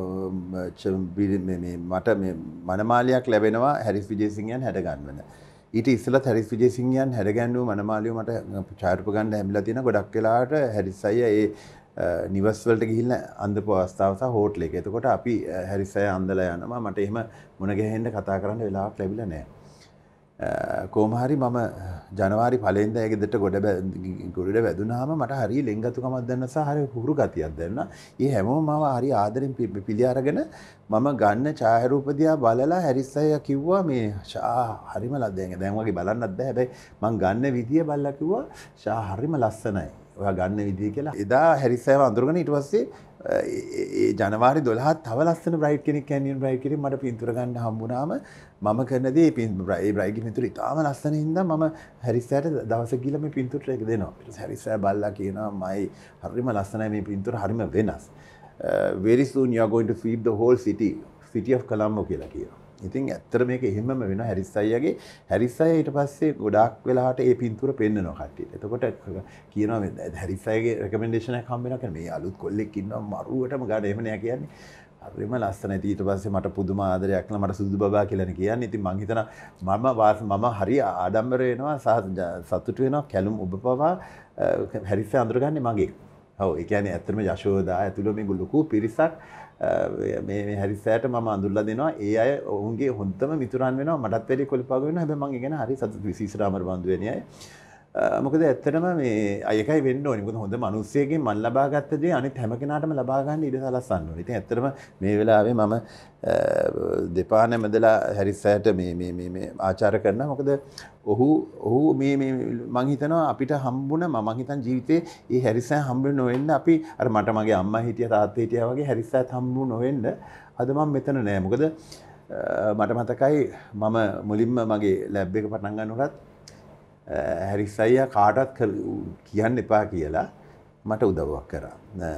මේ මට මේ මනමාලියක් ලැබෙනවා හැරිස් විජේසිංහයන් හැඩගන්වන. ඊට ඉස්සෙල්ලත් හැරිස් විජේසිංහයන් හැඩගැන්වූ මනමාලියෝ මට ඡායාරූප ගන්න හැමිලා තියෙන ගොඩක් වෙලාවට හැරිස් අයියා ඒ නිවස් වලට ගිහිල්ලා අන්දපු අවස්ථාව සහ හෝටල් එක. එතකොට අපි හැරිස් අයියා අන්දලා යනවා. මට එහෙම මුණ ගැහෙන්න කතා කරන්න වෙලාවක් ලැබිලා නැහැ. කොහොම හරි මම ජනවාරි පළවෙනිදා ඒ ගෙදරට ගොඩ ගොඩට වැදුනාම මට හරිය ලෙන්ගතුකමක් දැනෙන සහ හරිය හුරු ගතියක් දැනුණා. ඒ හැමෝම මාව හරිය ආදරෙන් පිළි අරගෙන මම ගන්න ඡායාරූප දිහා බලලා හැරිස් අයියා කිව්වා මේ ෂා හරිම ලද්දෙන් දැන් වගේ බලන්නත් බෑ. හැබැයි මං ගන්න විදිය බලලා කිව්වා ෂා හරිම ලස්සනයි. ඔයා ගන්න විදිය කියලා. එදා හැරිස් අයියාව අඳුරගෙන ඊට පස්සේ ඒ ජනවාරි දොළහ තව ලස්සන බ්‍රයිට් කෙනෙක් කැනියන් බ්‍රයිට් කෙනෙක් මට පින්තූර ගන්න හම්බුනාම මම කරන දේ ඒ බ්‍රයිට්ගේ පින්තූර ඉතාම ලස්සන හින්දා මම හැරිස් අයියාට දවසක් ගිහලා මේ පින්තූරට එක දෙනවා. ඊට පස්සේ හැරිස් අයියා බලලා කියනවා මයි හරිම ලස්සනයි මේ පින්තූර හරිම වෙනස්. very soon you are going to feed the whole city city of Colombo කියලා කියනවා. ඉතින් ඇත්තට මේක එහෙමම වෙනවා හැරිස් අයියාගේ. හැරිස් අයියා ඊට පස්සේ ගොඩාක් වෙලාවට ඒ පින්තූර පෙන්නනවා කට්ටියට. එතකොට කියනවා මේ හැරිස් අයියාගේ රෙකමෙන්ඩේෂන් එකක් හම්බ වෙනවා කියන්නේ මේ අලුත් කොල්ලෙක් ඉන්නවා මරුවටම ගන්න එහෙම නෑ කියන්නේ. හරිම ලස්සනයි. ඊට පස්සේ මට පුදුම ආදරයක් නා මට සුදු බබා කියලානේ කියන්නේ. ඉතින් මං හිතනවා මම මම හරි ආඩම්බර වෙනවා සහ සතුටු වෙනවා කැලුම් ඔබ පවා හැරිස් අයියා අඳුරගන්නේ මගේ. ඔව් ඒ කියන්නේ ඇත්තටම යශෝදා ඇතුළේ මේ ලොකු පිරිසක් මේ මේ හැරිස් අයියාට මම අඳුරලා දෙනවා. ඒ අය ඔවුන්ගේ හොඳම මිතුරන් වෙනවා. මටත් වැඩි කොල්පග වෙනවා. හැබැයි මං ඉගෙන හරි සතුටු විශේෂ රාමර බඳු වෙන්නේ අය. මොකද ඇත්තටම මේ අයකයි වෙන්න ඕනේ. මොකද හොඳ මිනිස්සෙකින් මන් ලබා ගත්ත දේ අනිත් හැම කෙනාටම ලබා ගන්න ඉඩ සලස්සන්න ඕනේ. ඉතින් ඇත්තටම මේ වෙලාවේ මම දෙපා නැමදලා හැරිස් අයියාට මේ මේ මේ මේ ආචාර කරනවා. මොකද ඔහු ඔහු මේ මේ මං හිතනවා අපිට හම්බුණ මම හිතන් ජීවිතේ ඒ හැරිස් අයියා හම්බ නොවෙන්න අපි අර මට මගේ අම්මා හිටියා තාත්තා හිටියා වගේ හැරිස් අයියාත් හම්බු නොවෙන්න අද මම මෙතන නෑ. මොකද මට මතකයි මම මුලින්ම මගේ ලැබ් එක පටන් ගන්නකොටත් හැරිස් අයියා කාටවත් කියන්න එපා කියලා මට උදව්වක් කරා.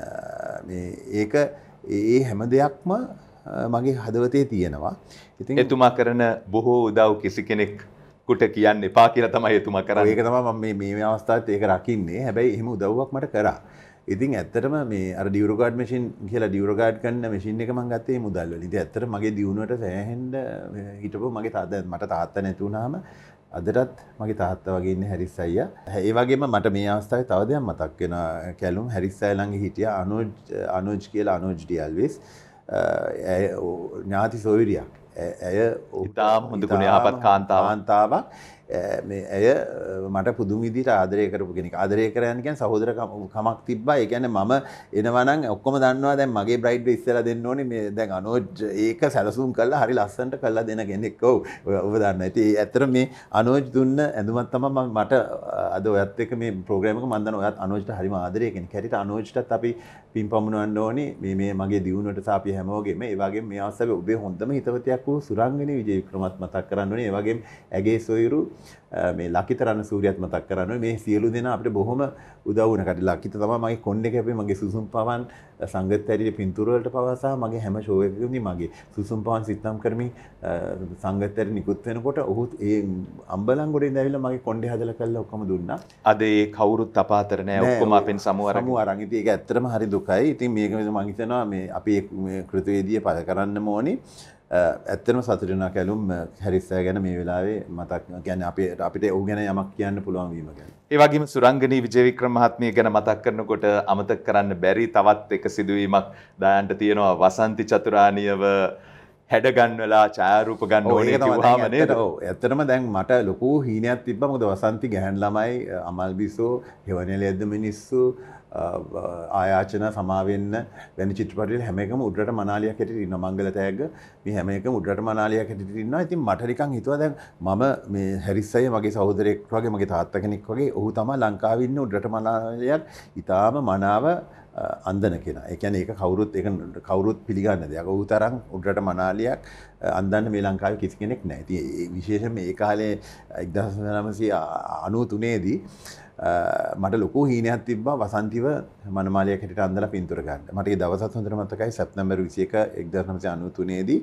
මේ ඒක ඒ හැම දෙයක්ම මගේ හදවතේ තියෙනවා. ඉතින් එතුමා කරන බොහෝ උදව් කිසි කෙනෙකුට කියන්න එපා කියලා තමයි එතුමා කරන්නේ. ඒක තමයි මම මේ මේ අවස්ථාවත් ඒක රකින්නේ. හැබැයි එහෙම උදව්වක් මට කරා. ඉතින් ඇත්තටම මේ අර ඩියුරෝගාඩ් මැෂින් කියලා ඩියුරෝගාඩ් කරන මැෂින් එක මම ගත්තේ මුදල් වලින්. ඉතින් ඇත්තට මගේ දියුණුවට සෑහෙන්න හිටපො මගේ තාත්තා මට තාත්තා නැති වුණාම අදටත් මගේ තාත්තා වගේ ඉන්නේ හැරිස් අයියා. ඒ වගේම මට මේ අවස්ථාවේ තව දෙයක් මතක් වෙනවා. කැලුම් හැරිස් අයියා ළඟ හිටියා අනෝජ් අනෝජ් කියලා අනෝජ් ඩියල්විස්. ඇය ඥාති සොයුරියක්. ඇය ඉතාම හොඳ ගුණ යහපත් කාන්තාවක්. මේ ඇය මට පුදුම විදිහට ආදරය කරපු කෙනෙක්. ආදරය කරන්නේ කියන්නේ සහෝදරකමක් තිබ්බා. ඒ කියන්නේ මම එනවා නම් ඔක්කොම දන්නවා දැන් මගේ බ්‍රයිඩ් එක ඉස්සෙල්ලා දෙන්න ඕනේ. මේ දැන් අනෝජ් ඒක සැලසුම් කරලා හරි ලස්සනට කරලා දෙන කෙනෙක්. ඔව් ඔබ දන්නවා. ඉතින් ඇත්තට මේ අනෝජ් දුන්න ඇඳුමක් තමයි මට අද ඔයත් එක්ක මේ ප්‍රෝග්‍රෑම් එක මම දන්නවා ඔයත් අනෝජ්ට හරිම ආදරය කෙනෙක්. හැටියට අනෝජ්ටත් අපි පින් පමුණවන්න ඕනේ. මේ මේ මගේ දියුණුවට සහ අපි හැමෝගෙම ඒ වගේම මේ අවස්ථාවේ ඔබේ හොඳම හිතවතියක් වූ සුරංගනී විජේ වික්‍රමත් මතක් කරන්න ඕනේ. ඒ වගේම ඇගේ සොයුරු මේ ලකිතරන්න සූරියත් මතක් කරන්න මේ සියලු දෙනා අපිට බොහොම උදව් වුණ කට. ලකිත තමයි මගේ කොණ්ඩේ කැපේ මගේ සුසුම් පවන් සංගීත ඇරියේ පින්තූර වලට පවා සහ මගේ හැම ෂෝ එකකදී මගේ සුසුම් පවන් සිතම් කරමින් සංගීත ඇරි නිකුත් වෙනකොට ඔහු ඒ අම්බලන්ගොඩේ ඉඳන් ඇවිල්ලා මගේ කොණ්ඩේ හදලා කරලා ඔක්කොම දුන්නා. අද ඒ කවුරුත් අපාතර නෑ ඔක්කොම අපෙන් සමු අරන්. සමු අරන්. ඉතින් ඒක ඇත්තටම හරි දුකයි. ඉතින් මේක මම හිතනවා මේ අපි මේ කෘතවේදිය පළ කරන්නම ඕනේ. ඇත්තටම සතුටු වෙනවා කැලුම් හැරිස් අයියා ගැන මේ වෙලාවේ මතක් කියන්නේ අපි අපිට ඔහු ගැන යමක් කියන්න පුළුවන් වීම ගැන. ඒ වගේම සුරංගනී විජේවික්‍රම මහත්මිය ගැන මතක් කරනකොට අමතක කරන්න බැරි තවත් එක සිදුවීමක් දයන්ට තියෙනවා. වසන්ති චතුරානියව හැඩ ගන්නවලා ඡායාරූප ගන්න ඕනේ කිව්වම නේද? ඔව් ඇත්තටම දැන් මට ලොකු හීනයක් තිබ්බා. මොකද වසන්ති ගැහන් ළමයි අමල් බිසෝ හෙවණෙලියද්ද මිනිස්සු ආයාචන සමාවෙන්න වැනි චිත්‍රපටවල හැම එකම උඩරට මනාලියක් හැටියට ඉන්නවා. මංගල තෑග්ග මේ හැම එකම උඩරට මනාලියක් හැටියට ඉන්නවා. ඉතින් මට නිකන් හිතුවා දැන් මම මේ හැරිස් අයියා මගේ සහෝදරයෙක් වගේ මගේ තාත්තා කෙනෙක් වගේ ඔහු තමයි ලංකාවේ ඉන්න උඩරට මනාලියක් ඊටාම මනාව අන්දන කෙනා. ඒ කියන්නේ ඒක කවුරුත් ඒක කවුරුත් පිළිගන්න දෙයක්. ඔහු තරම් උඩරට මනාලියක් අන්දන්න මේ ලංකාවේ කිසි කෙනෙක් නැහැ. ඉතින් විශේෂයෙන් මේ කාලේ එක්දාස් නවසිය අනූ තුනේ දී මට ලොකු හීනයක් තිබ්බා වසන්තිව මනමාලියක් හැටියට අන්දලා පින්තූර ගන්න. මට ඒ දවසත් හොඳට මතකයි සැප්තැම්බර් විසි එක එක්දාස් නවසිය අනූ තුනේ දී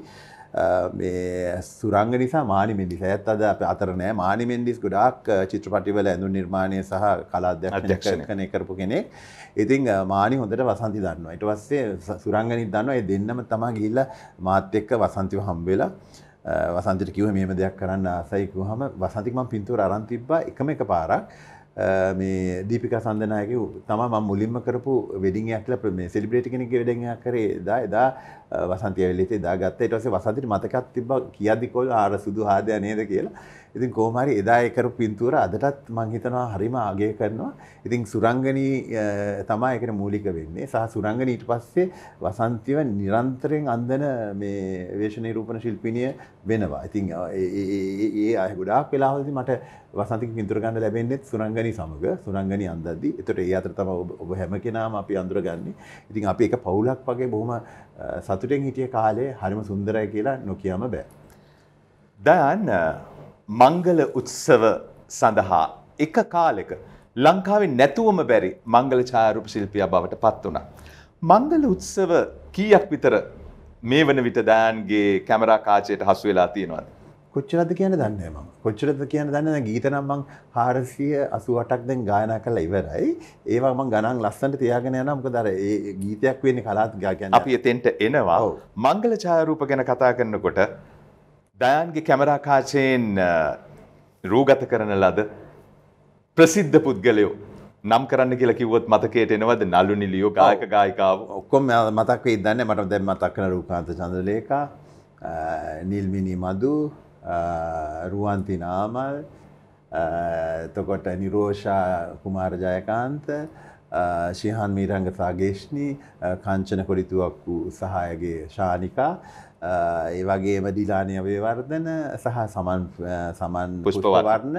මේ සුරංග නිසා මානි මෙන්ඩිස් ඇයත් අද අපේ අතර නෑ. මානි මෙන්ඩිස් ගොඩාක් චිත්‍රපටිවල ඇඳුම් නිර්මාණය සහ කලා අධ්‍යක්ෂණය කරපු කෙනෙක්. ඉතින් මානි හොඳට වසන්ති දන්නවා. ඊට පස්සේ සුරංගනිත් දන්නවා. ඒ දෙන්නම තමයි ගිහිල්ලා මාත් එක්ක වසන්තිව හම්බ වෙලා වසන්තිට කිව්වා මේම දෙයක් කරන්න ආසයි කිව්වහම වසන්තික මම පින්තූර අරන් තිබ්බා එකම එක පාරක්. මේ දීපිකා සන්දනායගේ තමයි මම මුලින්ම කරපු වෙඩින් එකක් කියලා මේ සෙලිබ්‍රිටි කෙනෙක්ගේ වෙඩින් එකක් කරේ එදා එදා වසන්තිය ඇවිල්ලා එදා ගත්තා. ඊට පස්සේ වසන්තිට මතකයක් තිබ්බා කියද්දි කොල් ආර සුදු හාදයා නේද කියලා. ඉතින් කොහොම හරි එදා ඒ කරපු පින්තූර අදටත් මම හිතනවා හරිම අගය කරනවා. ඉතින් සුරංගනී තමයි ඒකට මූලික වෙන්නේ. සහ සුරංගනී ඊට පස්සේ වසන්තිව නිරන්තරයෙන් අන්දන මේ වේශ නිරූපණ ශිල්පිනිය වෙනවා. ඉතින් ඒ ඒ ගොඩාක් වෙලාවලදී මට වසන්තික පින්තූර ගන්න ලැබෙන්නේ සුරංගනී සමග. සුරංගනී අන්දද්දී. ඒතකොට ඒ අතර තමයි ඔබ හැම කෙනාම අපි අඳුරගන්නේ. ඉතින් අපි එක පවුලක් වගේ බොහොම සතුටෙන් හිටිය කාලේ හරිම සුන්දරයි කියලා නොකියම බෑ. දයන් මංගල උත්සව සඳහා එක කාලෙක ලංකාවේ නැතුවම බැරි මංගල ඡායාරූප ශිල්පියා බවට පත් වුණා. මංගල උත්සව කීයක් විතර මේ වන විට දයන්ගේ කැමරා කාචයට හසු වෙලා තියෙනවද? කොච්චරද කියන්න දන්නේ නැහැ මම. කොච්චරද කියන්න දන්නේ නැහැ. ගීත නම් මං හාරසිය අසූ අටක් දැන් ගායනා කරලා ඉවරයි. ඒවා මං ගණන් ලස්සනට තියාගෙන යනවා. මොකද අර ඒ ගීතයක් වෙන්නේ කලාත් කියන්නේ. අපි එතෙන්ට එනවා. මංගල ඡායාරූප ගැන කතා කරනකොට දයන්ගේ කැමරා කාචයෙන් රූගත කරන ලද ප්‍රසිද්ධ පුද්ගලයෝ නම් කරන්න කියලා කිව්වොත් මතකයට එනවද? නළු නිලියෝ, ගායක ගායිකාවෝ ඔක්කොම මතක් වෙයිද දන්නේ. මට දැන් මතක් කරන රූකාන්ත චන්ද්‍රලේඛා, නිල්මිනි මදු, රුවන්ති නාමල්, එතකොට නිරෝෂා කුමාර ජයකාන්ත, ශිහාන් මීරංග සාගේෂ්ණි, කාංචන කොරිතුවක්කු සහායගේ ශානිකා, ඒ වගේම දිලානි අබේවර්ධන සහ සමන් සමන් පුෂ්පවර්ණ.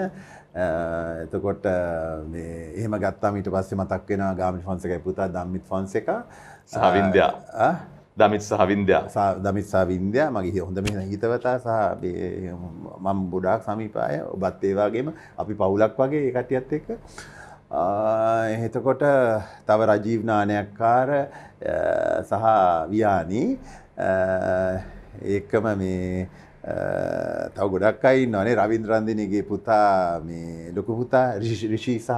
එතකොට මේ එහෙම ගත්තාම ඊට පස්සේ මතක් වෙනවා ගාමිණී ෆොන්සේකාගේ පුතා දම්මිත් ෆොන්සේකා සහ වින්ද්‍යා. දමිත් සහ වින්ද්‍යා. දමිත් සහ වින්ද්‍යා මගේ හොඳම හිතවතා සහ මම ගොඩාක් සමීපයි. ඔබත් ඒ වගේම අපි පවුලක් වගේ ඒ කට්ටියත් එක්ක. එතකොට තව රජීව් නානයක්කාර සහ වියානි ඒකම මේ තව ගොඩක් අය ඉන්නවනේ. රවින්ද්‍ර රන්දිනීගේ පුතා මේ ලොකු පුතා රිෂි සහ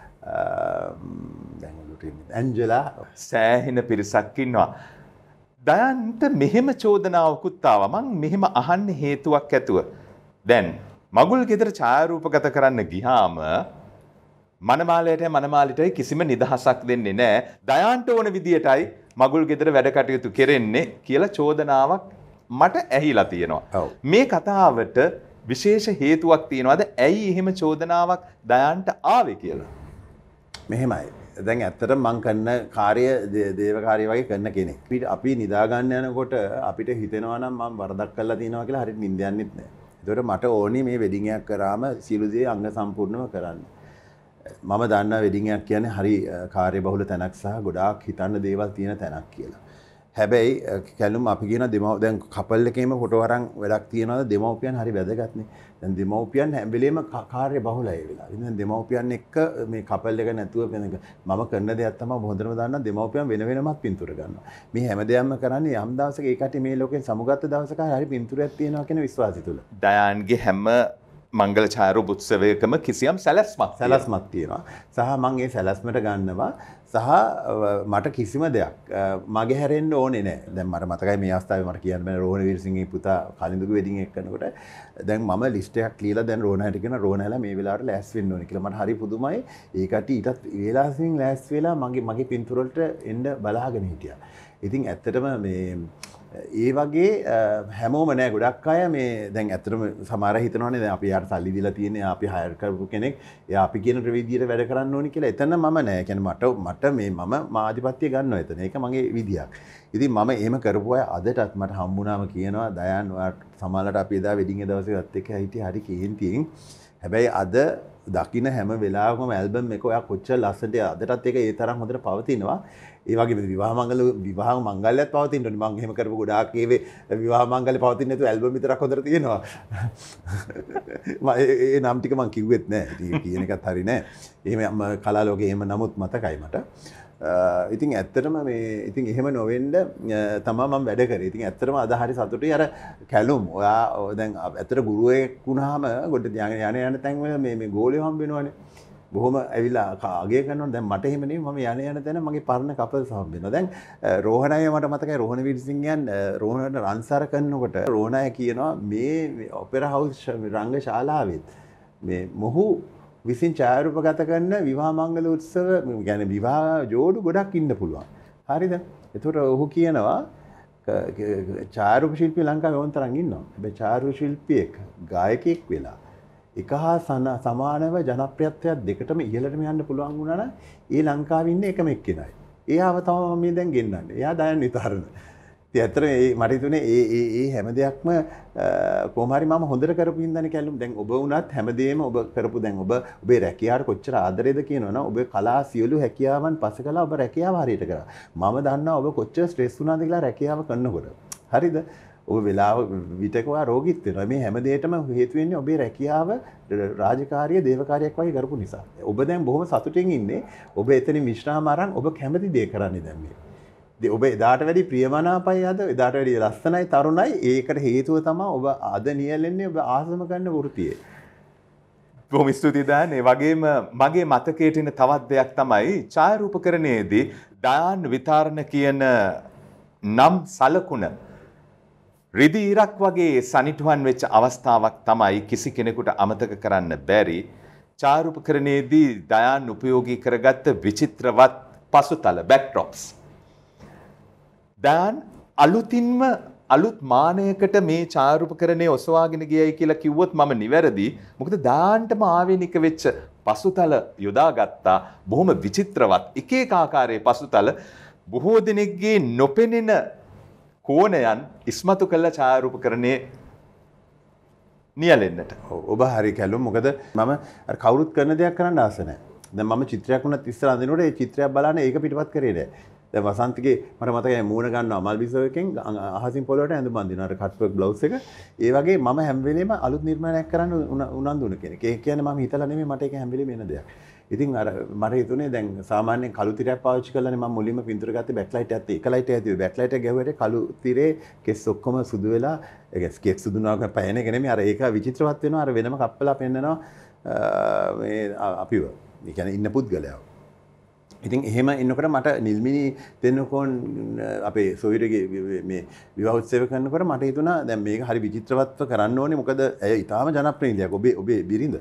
දැන් ඇන්ජලා සෑහෙන පිරිසක් ඉන්නවා. දයන්ට මෙහෙම චෝදනාවකුත් ආවා. මං මෙහෙම අහන්න හේතුවක් ඇතුව. දැන් මගුල් ගෙදර ඡායාරූපගත කරන්න ගියාම මනමාලයටයි මනමාලිටයි කිසිම නිදහසක් දෙන්නේ නැහැ. දයන්ට ඕන විදියටයි මගුල් ගෙදර වැඩ කටයුතු කෙරෙන්නේ කියලා චෝදනාවක් මට ඇහිලා තියෙනවා. මේ කතාවට විශේෂ හේතුවක් තියෙනවද? ඇයි එහෙම චෝදනාවක් දයන්ට ආවේ කියලා? මෙහෙමයි. දැන් ඇත්තට මං කරන කාර්ය දේව කාර්ය වගේ කරන කෙනෙක්. අපි නිදා ගන්න යනකොට අපිට හිතෙනවා නම් මම වරදක් කරලා තියෙනවා කියලා හරියට නිින්ද යන්නෙත් නැහැ. ඒකට මට ඕනේ මේ වෙඩින් එකක් කරාම සියලු දේ අංග සම්පූර්ණව කරන්න. මම දන්නා වෙඩින් එකක් කියන්නේ හරි කාර්යබහුල තැනක් සහ ගොඩාක් හිතන්න දේවල් තියෙන තැනක් කියලා. හැබැයි කැලුම් අපි කියන දෙමව දැන් කපල් එකේම ෆොටෝ අරන් වැඩක් තියනවාද? දෙමව්පියන් හරි වැදගත්නේ. දැන් දෙමව්පියන් හැම වෙලේම කාර්යබහුලයි ඒ වෙලාව. ඉතින් දෙමව්පියන් එක්ක මේ කපල් එක නැතුව මම කරන දෙයක් තමයි හොඳටම දන්නා දෙමව්පියන් වෙන වෙනමත් පින්තූර ගන්නවා. මේ හැම දෙයක්ම කරන්නේ යම් දවසක ඒ කටි මේ ලෝකෙන් සමුගත්ත දවසක හරි පින්තූරයක් තියෙනවා කියන විශ්වාසය තුල. දයාන්ගේ හැම මංගල ඡායාරූප උත්සවයකම කිසියම් සැලැස්මක් සැලැස්මක් තියෙනවා. සහ මම ඒ සැලැස්මට ගන්නවා. සහ මට කිසිම දෙයක් මගේ හැරෙන්න ඕනේ නැහැ. දැන් මට මතකයි මේ අවස්ථාවේ මට කියන්න බෑ රෝහණ වීරසිංහගේ පුතා කලින්දුගේ වෙඩින් එක කරනකොට දැන් මම ලිස්ට් එකක් ලියලා දැන් රෝහණට කියන රෝහණලා මේ වෙලාවට ලෑස්ති වෙන්න ඕනේ කියලා. මට හරි පුදුමයි. ඒකට ඊටත් වේලාසින් ලෑස්ති වෙලා මගේ මගේ පින්තූර වලට එන්න බලාගෙන හිටියා. ඉතින් ඇත්තටම මේ ඒ වගේ හැමෝම නෑ ගොඩක් අය මේ දැන් ඇත්තටම සමහර අය හිතනවානේ දැන් අපි යාට සල්ලි දීලා තියෙන්නේ අපි හයර් කරපු කෙනෙක් එයා අපි කියන විදියට වැඩ කරන්න ඕනි කියලා. එතන මම නෑ. ඒ කියන්නේ මට මට මේ මම මාධිපත්‍ය ගන්නවා එතන. ඒක මගේ විදියක්. ඉතින් මම එහෙම කරපු අය අදටත් මට හම්බුනාම කියනවා දයන් ඔයාට සමහරවිට අපි එදා වෙඩින් එක දවසේ වත් එක්ක හිටියේ හරි කේන්තියෙන් හැබැයි අද දකින්න හැම වෙලාවකම ඇල්බම් එක ඔයා කොච්චර ලස්සනට අදටත් ඒක ඒ තරම් හොඳට පවතිනවා. ඒ වගේ විවාහ මංගල විවාහ මංගල්‍යත් පවතින්න ඕනේ. මම එහෙම කරපු ගොඩාක් ඒවේ විවාහ මංගල්‍ය පවතින්නේ නැතුව ඇල්බම් විතරක් හොඳට තියෙනවා. මම ඒ නම් ටික මම කිව්වෙත් නෑ. ඉතින් කියන එකත් හරි නෑ. එහෙම කලා ලෝකේ එහෙම නමුත් මතකයි මට. ඉතින් ඇත්තටම මේ ඉතින් එහෙම නොවෙන්න තමයි මම වැඩ කරේ. ඉතින් ඇත්තටම අද හරි සතුටුයි අර කැලුම්. ඔයා දැන් ඇත්තට ගුරුවෙක් වුණාම ගොඩ යන යන තැන් වල මේ මේ ගෝලියෝ හම්බ වෙනවනේ. බොහොම ඇවිල්ලා අගය කරනවා. දැන් මට එහෙම නෙමෙයි මම යන යන තැන මගේ පරණ කපල්ස් හම්බ වෙනවා. දැන් රෝහණ අය මට මතකයි රෝහණ වීරසිංහයන් රෝහණට රන්සාර කරනකොට රෝහණ අය කියනවා මේ ඔපෙරා හවුස් රංග ශාලාවෙත් මේ මොහු විසින් ඡායාරූපගත කරන විවාහ මංගල උත්සව يعني විවාහ ජෝඩු ගොඩක් ඉන්න පුළුවන්. හරිද? ඒතකොට ඔහු කියනවා ඡායාරූප ශිල්පී ලංකාවේ ඕන තරම් ඉන්නවා. හැබැයි ඡායාරූප ශිල්පියෙක් ගායකයෙක් වෙලා එක හා සමානව ජනප්‍රියත්වයක් දෙකටම ඉහළටම යන්න පුළුවන් වුණා නම් ඒ ලංකාවේ ඉන්න එකම එක්කෙනයි. එයාව තමයි මම මේ දැන් ගෙන්නන්නේ. එයා දයන් විතරන. ඉතින් ඇත්තට මේ මට හිතුනේ ඒ ඒ ඒ හැම දෙයක්ම කොහොම හරි මම හොඳට කරපු හින්දානේ කැලුම්. දැන් ඔබ වුණත් හැමදේම ඔබ කරපු දැන් ඔබ ඔබේ රැකියාවට කොච්චර ආදරේද කියනවනම් ඔබේ කලා සියලු හැකියාවන් පස්සේ කළා ඔබ රැකියාව හරියට කරා. මම දන්නවා ඔබ කොච්චර ස්ට්‍රෙස් වුණාද කියලා රැකියාව කරනකොට. හරිද? ඔබ වෙලාව විතක ඔයා රෝගීත් වෙනවා. මේ හැම දෙයකටම හේතු වෙන්නේ ඔබේ රැකියාව රාජකාරිය දේවකාරියක් වගේ කරපු නිසා. ඔබ දැන් බොහොම සතුටින් ඉන්නේ. ඔබ එතනින් විශ්‍රාම අරන් ඔබ කැමති දේ කරන්නේ දැන් මේ. ඔබ එදාට වැඩි ප්‍රියමනාපයි අද එදාට වැඩි ලස්සනයි තරුණයි. ඒකට හේතුව තමයි ඔබ අද නියැලෙන්නේ ඔබ ආසම කරන වෘත්තියේ. බොහොම ස්තුතියි දාන්. ඒ වගේම මගේ මතකයට එන තවත් දෙයක් තමයි ඡායාරූපකරණයේදී දයාන් විතාරණ කියන නම් සලකුණ රිදී ඉරක් වගේ සනිටුහන් වෙච්ච අවස්ථාවක් තමයි කිසි කෙනෙකුට අමතක කරන්න බැරි. ඡායාරූපකරණයේදී දයාන් උපයෝගී කරගත්ත විචිත්‍රවත් පසුතල බෑක්ඩ්‍රොප්ස්. දයාන් අලුතින්ම අලුත් මානයකට මේ ඡායාරූපකරණය ඔසවාගෙන ගියයි කියලා කිව්වොත් මම නිවැරදි. මොකද දයාන්ටම ආවේනික වෙච්ච පසුතල යොදාගත්තා. බොහොම විචිත්‍රවත් එක එක ආකාරයේ පසුතල බොහෝ දෙනෙක්ගේ නොපෙනෙන කෝණයන් ඉස්මතු කළ ඡායාරූපකරණයේ නියැලෙන්නට. ඔබ හරි කැලුම්. මොකද මම අර කවුරුත් කරන දෙයක් කරන්න ආස නැහැ. දැන් මම චිත්‍රයක් වුණත් ඉස්සර අඳිනකොට ඒ චිත්‍රයක් බලන්න ඒක පිටපත් කරේ නැහැ. දැන් වසන්තගේ මට මතකයි මූණ ගන්නවා අමල් බිසෝවකින් අහසින් පොළොවට ඇඳුම් අඳිනවා අර කට් වර්ක් බ්ලවුස් එක. ඒ වගේ මම හැම වෙලේම අලුත් නිර්මාණයක් කරන්න උනන්දු වෙන කෙනෙක්. ඒ කියන්නේ මම හිතලා නෙමෙයි මට ඒක හැම වෙලේම එන දෙයක්. ඉතින් අර මට හිතුනේ දැන් සාමාන්‍යයෙන් කළු තිරයක් පාවිච්චි කරලානේ මම මුලින්ම පින්තූර ගත්තේ බෑක් ලයිට් එකත් එක ලයිට් එකයි බෑක් ලයිට් එක ගැහුවට කළු තිරේ කෙස් ඔක්කොම සුදු වෙලා ඒ ස්කෙච් සුදු නාක පෑන එක නෙමෙයි අර ඒක විචිත්‍රවත් වෙනවා අර වෙනම කප්පලා පෙන්නනවා මේ අපිව. ඒ කියන්නේ ඉන්න පුද්ගලයා. ඉතින් එහෙම ඉන්නකොට මට නිල්මිනි දෙන්නකෝන් අපේ සොයුරගේ මේ විවාහ උත්සව කරනකොට මට හිතුණා දැන් මේක හරි විචිත්‍රවත්ව කරන්න ඕනේ මොකද ඇය ඊටාම ජනප්‍රියයක් ඔබේ ඔබේ බිරිඳ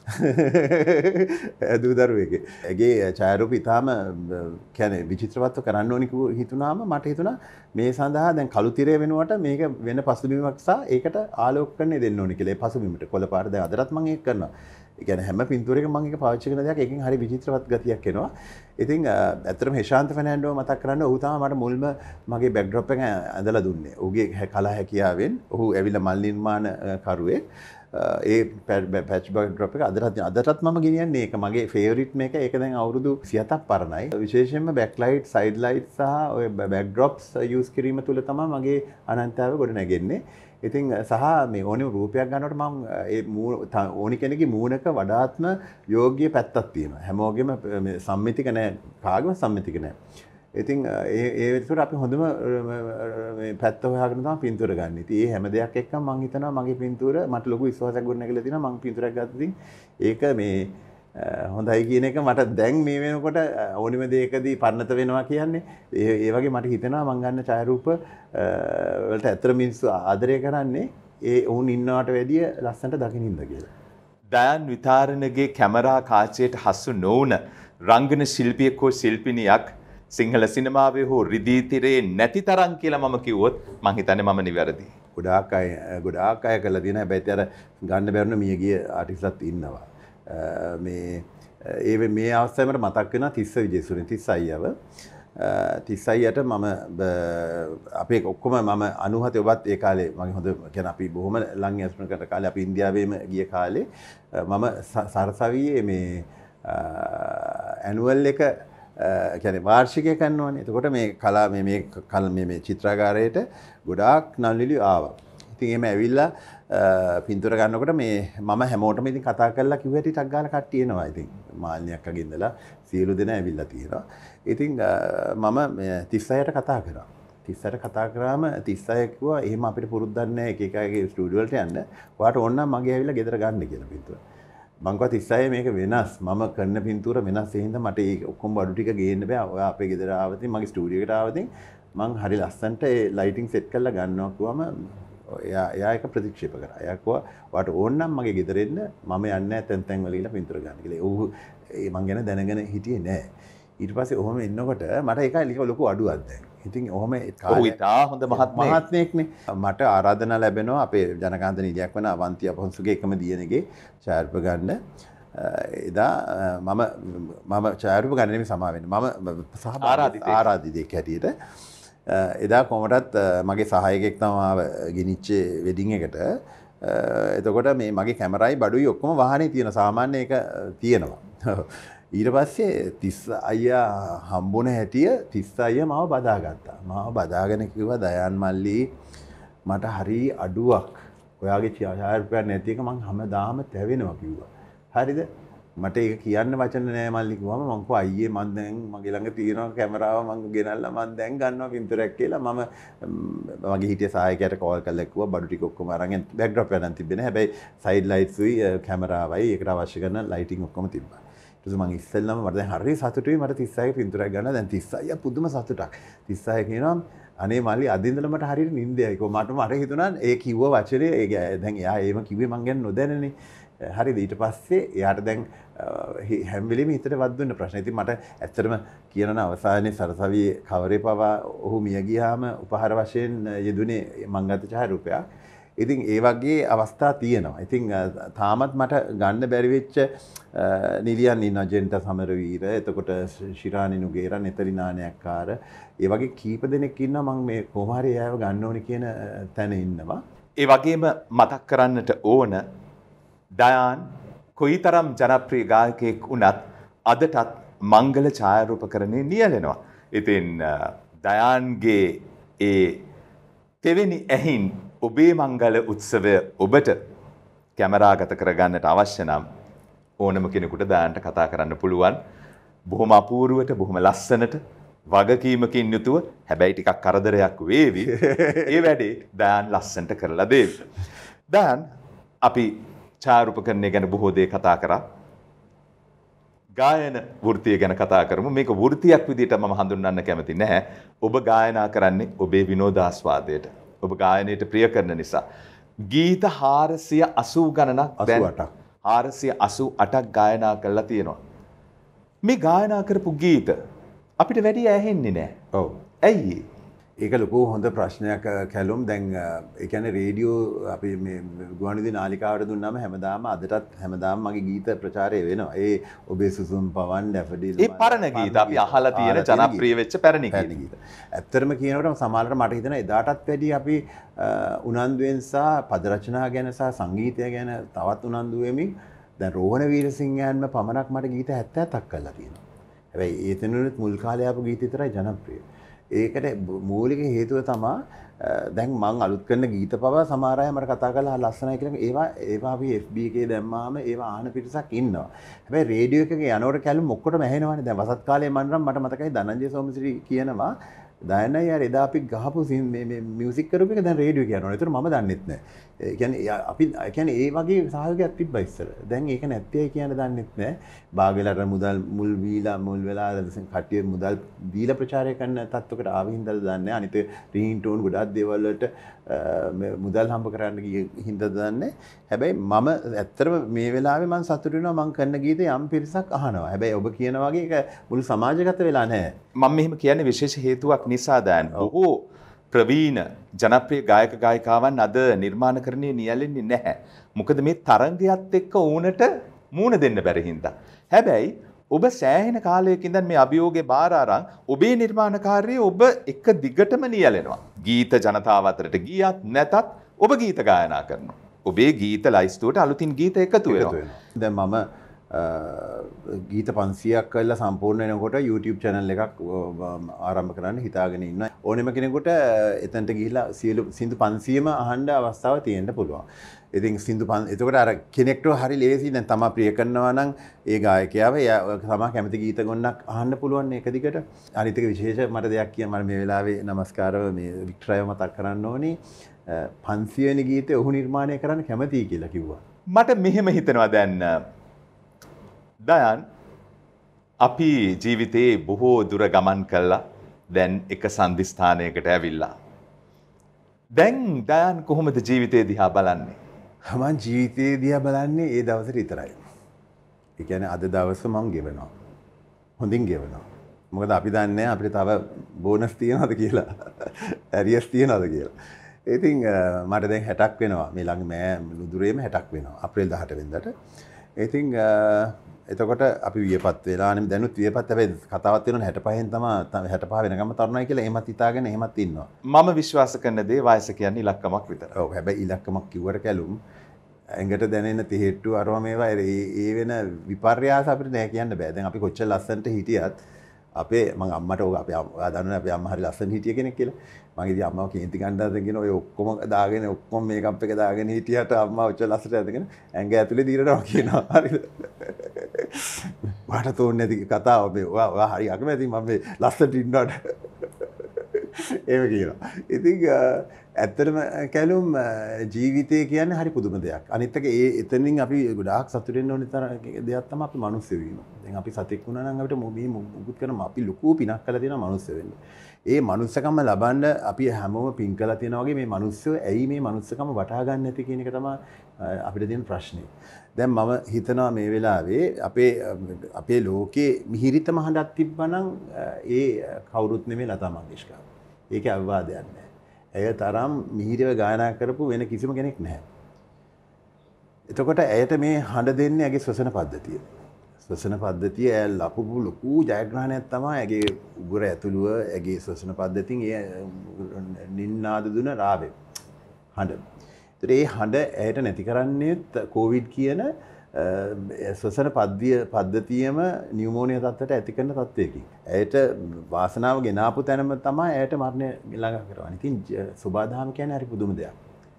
දූ දරුවෙක්ගේ. ඇගේ ඡායාරූප ඊටාම කියන්නේ විචිත්‍රවත්ව කරන්න ඕනේ කිව්ව හිතුණාම මට හිතුණා මේ සඳහා දැන් කළු තිරය වෙනුවට මේක වෙන පසුබිමක් සහ ඒකට ආලෝකකරණය දෙන්න ඕනේ කියලා. ඒ පසුබිමට කොළ පාට දැන් අදටත් මම ඒක කරනවා. ඒ කියන්නේ හැම පින්තූරයකම මම ඒක පාවිච්චි කරන දෙයක් එකකින් හරි විචිත්‍රවත් ගතියක් එනවා. ඉතින් ඇත්තටම හෙෂාන්ත ෆර්නැන්ඩෝ මතක් කරන්න ඔහු තමයි මට මුල්ම මගේ බෑක්ඩ්‍රොප් එක ඇඳලා දුන්නේ. ඔහුගේ කලා හැකියාවෙන් ඔහු ඇවිල්ලා මල් නිර්මාණ කරුවෙක්. ඒ පැච් බෑක්ඩ්‍රොප් එක අදටත් අදටත් මම ගෙනියන්නේ ඒක මගේ ෆේවරිට් මේක. ඒක දැන් අවුරුදු සියයක් පරණයි. විශේෂයෙන්ම බෑක්ලයිට්, සයිඩ් ලයිට් සහ ඔය බෑක්ඩ්‍රොප්ස් යූස් කිරීම තුළ තමයි මගේ අනන්තතාවය ගොඩ නැගෙන්නේ. ඉතින් සහ මේ ඕනෙම රූපයක් ගන්නකොට මම ඒ ඕනි කෙනෙකුගේ මූණක වඩාත්ම යෝග්‍ය පැත්තක් තියෙනවා. හැමෝගෙම මේ සම්මිතික නැහැ. කාගේම සම්මිතික නැහැ. ඉතින් ඒ ඒ විතර අපි හොඳම මේ පැත්ත හොයාගෙන තමයි පින්තූර ගන්න. ඉතින් මේ හැම දෙයක් එක්කම මම හිතනවා මගේ පින්තූර මට ලොකු විශ්වාසයක් ගොඩනැගිලා තියෙනවා. මම පින්තූරයක් ගත්තදී ඒක මේ හොඳයි කියන එක මට දැන් මේ වෙනකොට ඕනිම දෙයකදී පරිණත වෙනවා කියන්නේ ඒ ඒ වගේ මට හිතෙනවා මම ගන්න ඡායාරූප වලට ඇත්තට මිනිස්සු ආදරය කරන්නේ ඒ වුන් ඉන්නවට වැඩිය ලස්සනට දකිනින්ද කියලා. දයන් විතාරණගේ කැමරා කාචයට හසු නොවුන රංගන ශිල්පියෙක් හෝ ශිල්පිනියක් සිංහල සිනමාවේ හෝ රිදී තිරේ නැති තරම් කියලා මම කිව්වොත් මං හිතන්නේ මම නිවැරදි. ගොඩාක් අය ගොඩාක් අය කළා තියෙනවා. හැබැයි අර ගන්න බැරුණ මියගිය ආටිස්ට්ලාත් ඉන්නවා. මේ ඒ මේ අවස්ථාවේ මට මතක් වෙනවා තිස්ස විජේසූරිය තිස්ස අයියව තිස්සයියට මම අපේ ඔක්කොම මම අනූහතේ ඔබත් ඒ කාලේ මගේ හොඳ කියන්නේ අපි බොහොම ලං ඇස්පන කරන කාලේ අපි ඉන්දියාවේම ගිය කාලේ මම සරසවියේ මේ ඇනුවල් එක කියන්නේ වාර්ෂිකය කරනවානේ. එතකොට මේ කලා මේ මේ කල මේ මේ චිත්‍රාගාරයට ගොඩාක් නළුනිලි ආවා. ඉතින් එහෙම ඇවිල්ලා පින්තූර ගන්නකොට මේ මම හැමෝටම ඉතින් කතා කරලා කිව්ව හැටි ටක් ගාලා කට්ටිය එනවා. ඉතින් මාළිනියක් අගේ ඉඳලා සියලු දෙනා ඇවිල්ලා තියෙනවා. ඉතින් මම තිස්සයියට කතා කරා. තිස්සයියට කතා කරාම තිස්සයි කිව්වා එහෙම අපිට පුරුද්දක් නැහැ එක එක අයගේ ස්ටුඩියෝ වලට යන්න. ඔයාට ඕන නම් මගේ ඇවිල්ලා ගෙදර ගන්න කියලා පින්තූර. මං කිව්වා තිස්සයි මේක වෙනස්. මම කරන පින්තූර වෙනස්. ඒ හින්දා මට ඒ ඔක්කොම බඩු ටික ගේන්න බෑ. ඔයා අපේ ගෙදර ආවතින් මගේ ස්ටුඩියෝ එකට ආවතින් මං හරි ලස්සනට ඒ ලයිටින් සෙට් කරලා ගන්නවා කිව්වම එයා එයා එක ප්‍රතික්ෂේප කරා. එයා කිව්වා ඔයාට ඕන නම් මගේ ගෙදර එන්න මම යන්නේ නැහැ තැන් තැන් වල ගිහලා පින්තූර ගන්න කියලා. ඌ ඒ මං ගැන දැනගෙන හිටියේ නෑ. ඊට පස්සේ ඔහොම එන්නකොට මට ඒකයි ලික ලොකු අඩුවක් දැන්. ඉතින් ඔහොම ඔව් ඉතා හොඳ මහත්මයෙක් මහත්මයෙක්නේ. මට ආරාධනා ලැබෙනවා අපේ ජනකාන්ත නිලියක් වන අවන්ති අපහසුගේ එකම දියණියගේ ඡායාරූප ගන්න. එදා මම මම ඡායාරූප ගන්න නෙමෙයි සමා වෙන්නේ. මම සහභාගී ආරාධිතයෙක් හැටියට එදා කොහොමදත් මගේ සහායකයෙක් තමයි ගෙනිච්චේ වෙඩින් එකට. එතකොට මේ මගේ කැමරායි බඩුයි ඔක්කොම වාහනේ තියෙන සාමාන්‍ය එක තියෙනවා. ඊට පස්සේ තිස්ස අයියා හම්බුන හැටිය තිස්ස අයියා මාව බදාගත්තා. මාව බදාගෙන කිව්වා දයන් මල්ලි මට හරි අඩුවක්. ඔයාගේ ඡායාරූපයක් නැති එක මං හැමදාම තැවෙනවා කිව්වා. හරිද? මට ඒක කියන්න වචන නෑ මල්ලි කිව්වම මං කිව්වා අයියේ මං දැන් මගේ ළඟ තියෙනවා කැමරාව මං ගෙනල්ලා මං දැන් ගන්නවා පින්තූරයක් කියලා මම මගේ හිටිය සහායකයාට කෝල් කරලා කිව්වා බඩු ටික ඔක්කොම අරන් බෑක්ඩ්‍රොප් එකක් තිබ්බේ නෑ හැබැයි සයිඩ් ලයිට්ස් උයි කැමරාවයි ඒකට අවශ්‍ය කරන ලයිටින් ඔක්කොම තිබ්බා. ඊට පස්සේ මං ඉස්සෙල්ලාම මට දැන් හරි සතුටුයි මට තිස්සයිගේ පින්තූරයක් ගන්න දැන් තිස්සයියා පුදුම සතුටක්. තිස්සයි කියනවා අනේ මල්ලි අද ඉඳලා මට හරියට නිින්දයයි කො මට මට හිතුණා ඒ කිව්ව වචනේ ඒ දැන් එයා ඒව කිව්වේ මං ගැන නොදැනනේ. හරිද? ඊට පස්සේ එයාට දැන් හැම වෙලෙම හිතට වද්දුන්න ප්‍රශ්න. ඉතින් මට ඇත්තටම කියනවා අවසානයේ සරසවියේ කවරේ පවා ඔහු මිය ගියාම උපහාර වශයෙන් යෙදුනේ මං ගත ඡායාරූපයක්. ඉතින් ඒ වගේ අවස්ථා තියෙනවා. ඉතින් තාමත් මට ගන්න බැරි වෙච්ච නිලියන් ඉන්නවා ජෙන්ට සමරවීර, එතකොට ශිරානි නුගේරා, නෙතරි නානයක්කාර, ඒ වගේ කීප දෙනෙක් ඉන්නවා මම මේ කොහොම හරි එයාව ගන්න ඕනේ කියන තැන ඉන්නවා. ඒ වගේම මතක් කරන්නට ඕන දයාන් කොයිතරම් ජනප්‍රිය ගායකයෙක් වුණත් අදටත් මංගල ඡායාරූපකරණේ නියැලෙනවා. ඉතින් දයාන්ගේ ඒ තෙවෙනි ඇහින් ඔබේ මංගල උත්සවය ඔබට කැමරාගත කරගන්නට අවශ්‍ය නම් ඕනම කෙනෙකුට දයාන්ට කතා කරන්න පුළුවන්. බොහොම අපූර්වට බොහොම ලස්සනට වගකීමකින් යුතුව හැබැයි ටිකක් කරදරයක් වේවි. ඒ වැඩේ දයාන් ලස්සනට කරලා දෙවි. දයාන් අපි ඡායාරූපකරණය ගැන බොහෝ දේ කතා කරා. ගායන වෘත්තිය ගැන කතා කරමු. මේක වෘත්තියක් විදිහට මම හඳුන්වන්න කැමති නැහැ. ඔබ ගායනා කරන්නේ ඔබේ විනෝදාස්වාදයට. ඔබ ගායනයට ප්‍රිය කරන නිසා. ගීත හාරසිය අසූ ගණනක් දැන් හාරසිය අසූ අටක් ගායනා කරලා තියෙනවා. මේ ගායනා කරපු ගීත අපිට වැඩි ඇහෙන්නේ නැහැ. ඔව්. ඇයි? ඒක ලොකු හොඳ ප්‍රශ්නයක් කැලුම්. දැන් ඒ කියන්නේ රේඩියෝ අපි මේ ගුවන්විදුලි නාලිකාවට දුන්නාම හැමදාම අදටත් හැමදාම මගේ ගීත ප්‍රචාරය වෙනවා. ඒ ඔබේ සුසුම් පවන් ඩැෆඩිල් ඒ පරණ ගීත අපි අහලා තියෙන ජනප්‍රිය වෙච්ච පැරණි ගීත. ඇත්තටම කියනකොට සමහරවිට මට හිතෙනවා එදාටත් වැඩි අපි උනන්දුවෙන් සහ පද රචනා ගැන සහ සංගීතය ගැන තවත් උනන්දු වෙමින් දැන් රෝහණ වීරසිංහයන්ම පමණක් මට ගීත හැත්තෑතක් කරලා තියෙනවා. හැබැයි ඒ තැනුත් මුල් කාලේ ආපු ගීත විතරයි ජනප්‍රිය. ඒකට මූලික හේතුව තමයි දැන් මං අලුත් කරන ගීත පවා සමහර අය මට කතා කරලා ලස්සනයි කියලා ඒවා ඒවා අපි එෆ් බී එකේ දැම්මාම ඒවා ආහන පිටසක් ඉන්නවා. හැබැයි රේඩියෝ එකේ යනකොට කැලුම් ඔක්කොටම ඇහෙනවානේ. දැන් වසත් කාලේ මන් නම් මට මතකයි ධනංජය සෝමසිරි කියනවා දයන් අයියා එදා අපි ගහපු මේ මේ මියුසික් කරපු එක දැන් රේඩියෝ කියනවා. ඒතර මම දන්නෙත් නැහැ. ඒ කියන්නේ අපි ඒ කියන්නේ ඒ වගේ සහයෝගයක් තිබ්බා ඉස්සර. දැන් ඒක නැත්තේ කියන දන්නෙත් නැහැ. බාගෙලට මුදල් මුල් වීලා මුල් වෙලා කට්ටිය මුදල් දීලා ප්‍රචාරය කරන තත්වයකට ආවෙ හින්දාද දන්නේ. අනිත රින් ටෝන් ගොඩක් දේවල් වලට මුදල් හම්බ කරන්න ගිය හින්දාද දන්නේ. හැබැයි මම ඇත්තටම මේ වෙලාවේ මම සතුටු වෙනවා මම කරන ගීතේ යම් පිරිසක් අහනවා. හැබැයි ඔබ කියන වගේ ඒක මුළු සමාජගත වෙලා නැහැ. මම මෙහෙම කියන්නේ විශේෂ හේතුවක් නිසා දැන් බොහෝ ප්‍රවීණ ජනප්‍රිය ගායක ගායිකාවන් අද නිර්මාණකරණයේ නියැලෙන්නේ නැහැ. මොකද මේ තරංගයත් එක්ක ඌනට මූණ දෙන්න බැරි හින්දා. හැබැයි ඔබ සෑහෙන කාලයක ඉඳන් මේ අභියෝගේ බාර අරන් ඔබේ නිර්මාණකාරී ඔබ එක දිගටම නියැලෙනවා. ගීත ජනතාව අතරට ගියත් නැතත් ඔබ ගීත ගායනා කරනවා. ඔබේ ගීත ලයිස්තුවට අලුතින් ගීත එකතු වෙනවා. දැන් මම ගීත පන්සියයක් කරලා සම්පූර්ණ වෙනකොට YouTube channel එකක් ආරම්භ කරන්න හිතාගෙන ඉන්නවා. ඕනෙම කෙනෙකුට එතනට ගිහිල්ලා සියලු සින්දු පන්සියම අහන්න අවස්ථාවක් තියෙන්න පුළුවන්. ඉතින් සින්දු පන් එතකොට අර කෙනෙක්ට හරි ලේසි දැන් තමා ප්‍රිය කරනවා නම් ඒ ගායකයාව තමා කැමති ගීත ගොන්නක් අහන්න පුළුවන් එක දිගට. අනිත් එක විශේෂ මට දෙයක් කියන්න මම මේ වෙලාවේ নমස්කාරව මේ වික්ටරයව මතක් කරන්න ඕනේ. පන්සිය වෙනි ගීතේ ඔහු නිර්මාණය කරන්න කැමතියි කියලා කිව්වා. මට මෙහෙම හිතෙනවා දැන් දයන් අපි ජීවිතේ බොහෝ දුර ගමන් කළා. දැන් එක සන්ධිස්ථානයකට ඇවිල්ලා. දැන් දයන් කොහොමද ජීවිතේ දිහා බලන්නේ? මම ජීවිතේ දිහා බලන්නේ ඒ දවසට විතරයි. ඒ කියන්නේ අද දවස මම ගෙවනවා. හොඳින් ගෙවනවා. මොකද අපි දන්නේ අපිට තව බෝනස් තියනවද කියලා. ඇරියස් තියනවද කියලා. ඉතින් මට දැන් හැටක් වෙනවා. මේ ළඟ මෑ නුදුරේම හැටක් වෙනවා. අප්‍රේල් දහඅට වෙනිදාට. ඉතින් එතකොට අපි වියපත් වෙලා නෙමෙයි දැනුත් වියපත් හැබැයි කතාවක් තියෙනවා හැටපහෙන් තමයි හැටපහ වෙනකම්ම තරුණයි කියලා එහෙමත් හිතාගෙන එහෙමත් ඉන්නවා. මම විශ්වාස කරන දේ වයස කියන්නේ ඉලක්කමක් විතරයි. ඔව් හැබැයි ඉලක්කමක් කිව්වට කැලුම් ඇඟට දැනෙන තෙහෙට්ටු අරවා මේවා ඒ වෙන විපර්යාස අපිට නෑ කියන්න බෑ. දැන් අපි කොච්චර ලස්සනට හිටියත් අපේ මම අම්මට ඔය අපේ අම්මා දන්නවනේ අපේ අම්මා හරි ලස්සන හිටිය කෙනෙක් කියලා. මම ඉතින් අම්මාව කේන්ති ගන්නදාද කියන ඔය ඔක්කොම දාගෙන ඔක්කොම මේකප් එක දාගෙන හිටියට අම්මා ඔච්චර ලස්සනට ඇඳගෙන ඇඟ ඇතුලේ දීරනවා කියනවා. හරිද? වාට තෝරන්නේ නැති කතාව මේ ඔයා හරි අකමැති මම මේ ලස්සනට ඉන්නවට. එහෙම කියනවා. ඉතින් ඇත්තටම කැලුම් ජීවිතය කියන්නේ හරි පුදුම දෙයක්. අනිත් එක ඒ එතනින් අපි ගොඩාක් සතුටු වෙන්න ඕන දෙයක් තමයි අපි මනුස්ස වීම. දැන් අපි සතෙක් වුණා නම් අපිට මේ මුකුත් කරන අපි ලොකු පිනක් කරලා තියෙනවා මනුස්ස වෙන්න. ඒ මනුස්සකම ලබන්න අපි හැමෝම පින් කරලා තියෙනවා වගේ මේ මනුස්සයෝ ඇයි මේ මනුස්සකම වටහා ගන්න නැති කියන එක තමයි අපිට තියෙන ප්‍රශ්නේ. දැන් මම හිතනවා මේ වෙලාවේ අපේ අපේ ලෝකේ මිහිරිතම හඬක් තිබ්බනම් ඒ කවුරුත් නෙමෙයි ලතා මංගেশකර්. ඒකේ අවවාදයක් නැහැ. ඇය තරම් මිහිරව ගායනා කරපු වෙන කිසිම කෙනෙක් නැහැ. එතකොට ඇයට මේ හඬ දෙන්නේ ඇගේ ශ්වසන පද්ධතිය. ශ්වසන පද්ධතිය ඇය ලපපු ලොකු ජයග්‍රහණයක් තමයි ඇගේ උගුර ඇතුළුව ඇගේ ශ්වසන පද්ධතියෙන් ඒ නින්නාද දුන රාවය හඬ. ඒතර ඒ හඬ ඇයට නැති කරන්නේත් කොවිඩ් කියන ශ්වසන පද්ධතියම නියුමෝනියා තත්ත්වයට ඇති කරන තත්ත්වයකින්. ඇයට වාසනාව ගෙනාපු තැනම තමයි ඇයට මරණය ළඟ කරවන්නේ. ඉතින් සුබාදහම කියන්නේ හරි පුදුම දෙයක්.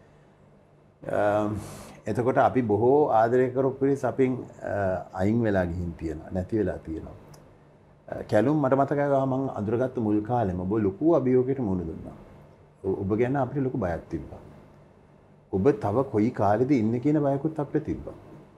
එතකොට අපි බොහෝ ආදරය කරපු පිරිස අපෙන් අයින් වෙලා ගිහින් තියෙනවා, නැති වෙලා තියෙනවා. කැලුම් මට මතකයි මම අඳුරගත්ත මුල් කාලෙම ඔබ ලොකු අභියෝගයකට මුහුණ දුන්නා. ඔබ ගැන අපිට ලොකු බයක් තිබ්බා. ඔබ තව කොයි කාලෙද ඉන්නේ කියන බයකුත් අපිට තිබ්බා.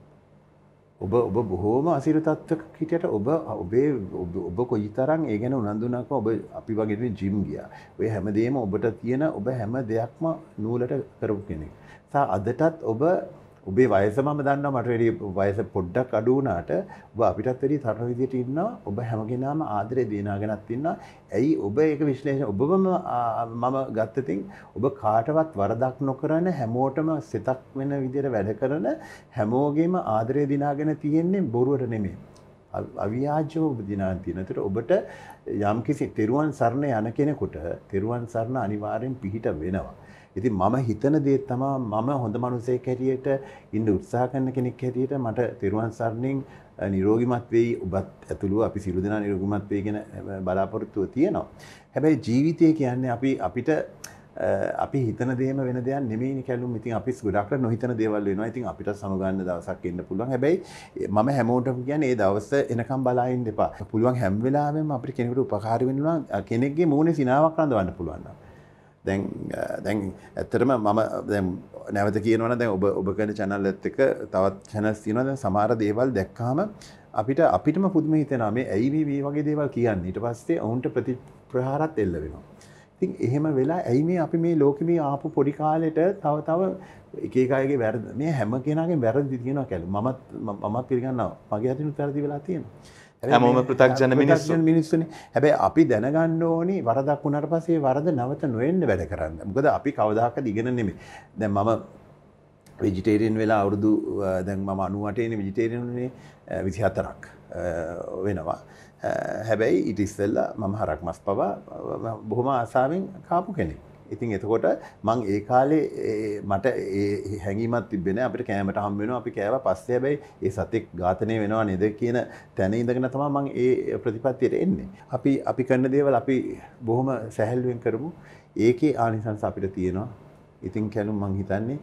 ඔබ ඔබ බොහෝම අසිරු තත්ත්වයක හිටියට ඔබ ඔබේ ඔබ කොයිතරම් ඒ ගැන උනන්දු නැකව ඔබ අපි වගේ ජිම් ගියා. ඔය හැමදේම ඔබට තියෙන ඔබ හැම දෙයක්ම නූලට කරපු කෙනෙක්. සා අදටත් ඔබ ඔබේ වයස මම දන්නවා මට වැඩි වයස පොඩ්ඩක් අඩු වුණාට ඔබ අපිටත් වැඩි තරණ විදියට ඉන්නවා. ඔබ හැමගෙනාම ආදරේ දිනාගෙනත් ඉන්නවා. ඇයි ඔබ ඒක විශ්ලේෂණය ඔබම මම ගත්තතින් ඔබ කාටවත් වරදක් නොකරන හැමෝටම සිතක් වෙන විදියට වැඩ කරන හැමෝගෙම ආදරේ දිනාගෙන තියෙන්නේ බොරුවට නෙමෙයි. අවියාජ්‍යව ඔබ දිනාගෙන තියෙන. ඒතර ඔබට යම්කිසි තෙරුවන් සරණ යන කෙනෙකුට තෙරුවන් සරණ අනිවාර්යෙන් පිහිට වෙනවා. ඉතින් මම හිතන දේ තමයි මම හොඳ මිනිසෙක් හැටියට ඉන්න උත්සාහ කරන කෙනෙක් හැටියට මට තෙරුවන් සරණින් නිරෝගීමත් වෙයි ඔබත් ඇතුළුව අපි සියලු දෙනා නිරෝගීමත් වෙයි කියන බලාපොරොත්තුව තියෙනවා. හැබැයි ජීවිතය කියන්නේ අපි අපිට අපි හිතන දේම වෙන දෙයක් නෙමෙයිනේ කැලුම්. ඉතින් අපි ගොඩක් නොහිතන දේවල් වෙනවා. ඉතින් අපිට සමුගන්න දවසක් එන්න පුළුවන්. හැබැයි මම හැමෝටම කියන්නේ ඒ දවස් එනකම් බලා ඉන්න එපා. පුළුවන් හැම වෙලාවෙම අපිට කෙනෙකුට උපකාරී වෙනවා කෙනෙක්ගේ මූණේ සිනාවක් රඳවන්න පුළුවන්. දැන් දැන් ඇත්තටම මම දැන් නැවත කියනවනම් දැන් ඔබ ඔබ කරන channel එකත් එක්ක තවත් channels තියෙනවා. දැන් සමහර දේවල් දැක්කාම අපිට අපිටම පුදුම හිතෙනවා මේ ඇයි මේ මේ වගේ දේවල් කියන්නේ. ඊට පස්සේ ඔවුන්ට ප්‍රතිප්‍රහාරات එල්ල වෙනවා. ඉතින් එහෙම වෙලා ඇයි මේ අපි මේ ලෝකෙ මේ ආපු පොඩි කාලෙට තව තව එක එක අයගේ වැරදි මේ හැම කෙනාගේම වැරදි තියෙනවා කියලා. මමත් මමත් පිළිගන්නවා. මගේ අතිනුත් වැරදි වෙලා තියෙනවා. හැමෝම පෘථග්ජන මිනිස්සු මිනිස්සුනේ. හැබැයි අපි දැනගන්න ඕනි වරදක් වුණාට පස්සේ වරද නැවත නොවෙන්න වැඩ කරන්න. මොකද අපි කවදාකවත් ඉගෙන නෙමෙයි. දැන් මම වෙජිටේරියන් වෙලා අවුරුදු දැන් මම අනූඅටේ නේ වෙජිටේරියන් වුණේ විසිහතරක්. වෙනවා. හැබැයි ඊට ඉස්සෙල්ලා මම හරක් මස් පවා බොහොම ආසාවෙන් කාපු කෙනෙක්. ඉතින් එතකොට මං ඒ කාලේ මට ඒ හැඟීමක් තිබ්බේ නැහැ අපිට කෑමට හම් වෙනවා අපි කෑවා පස්සේ හැබැයි ඒ සතෙක් ඝාතනය වෙනවා නේද කියන තැන ඉඳගෙන තමයි මං ඒ ප්‍රතිපත්තියට එන්නේ. අපි අපි කරන දේවල් අපි බොහොම සැහැල්ලුවෙන් කරමු. ඒකේ ආනිසංස අපිට තියෙනවා. ඉතින් කැලුම් මං හිතන්නේ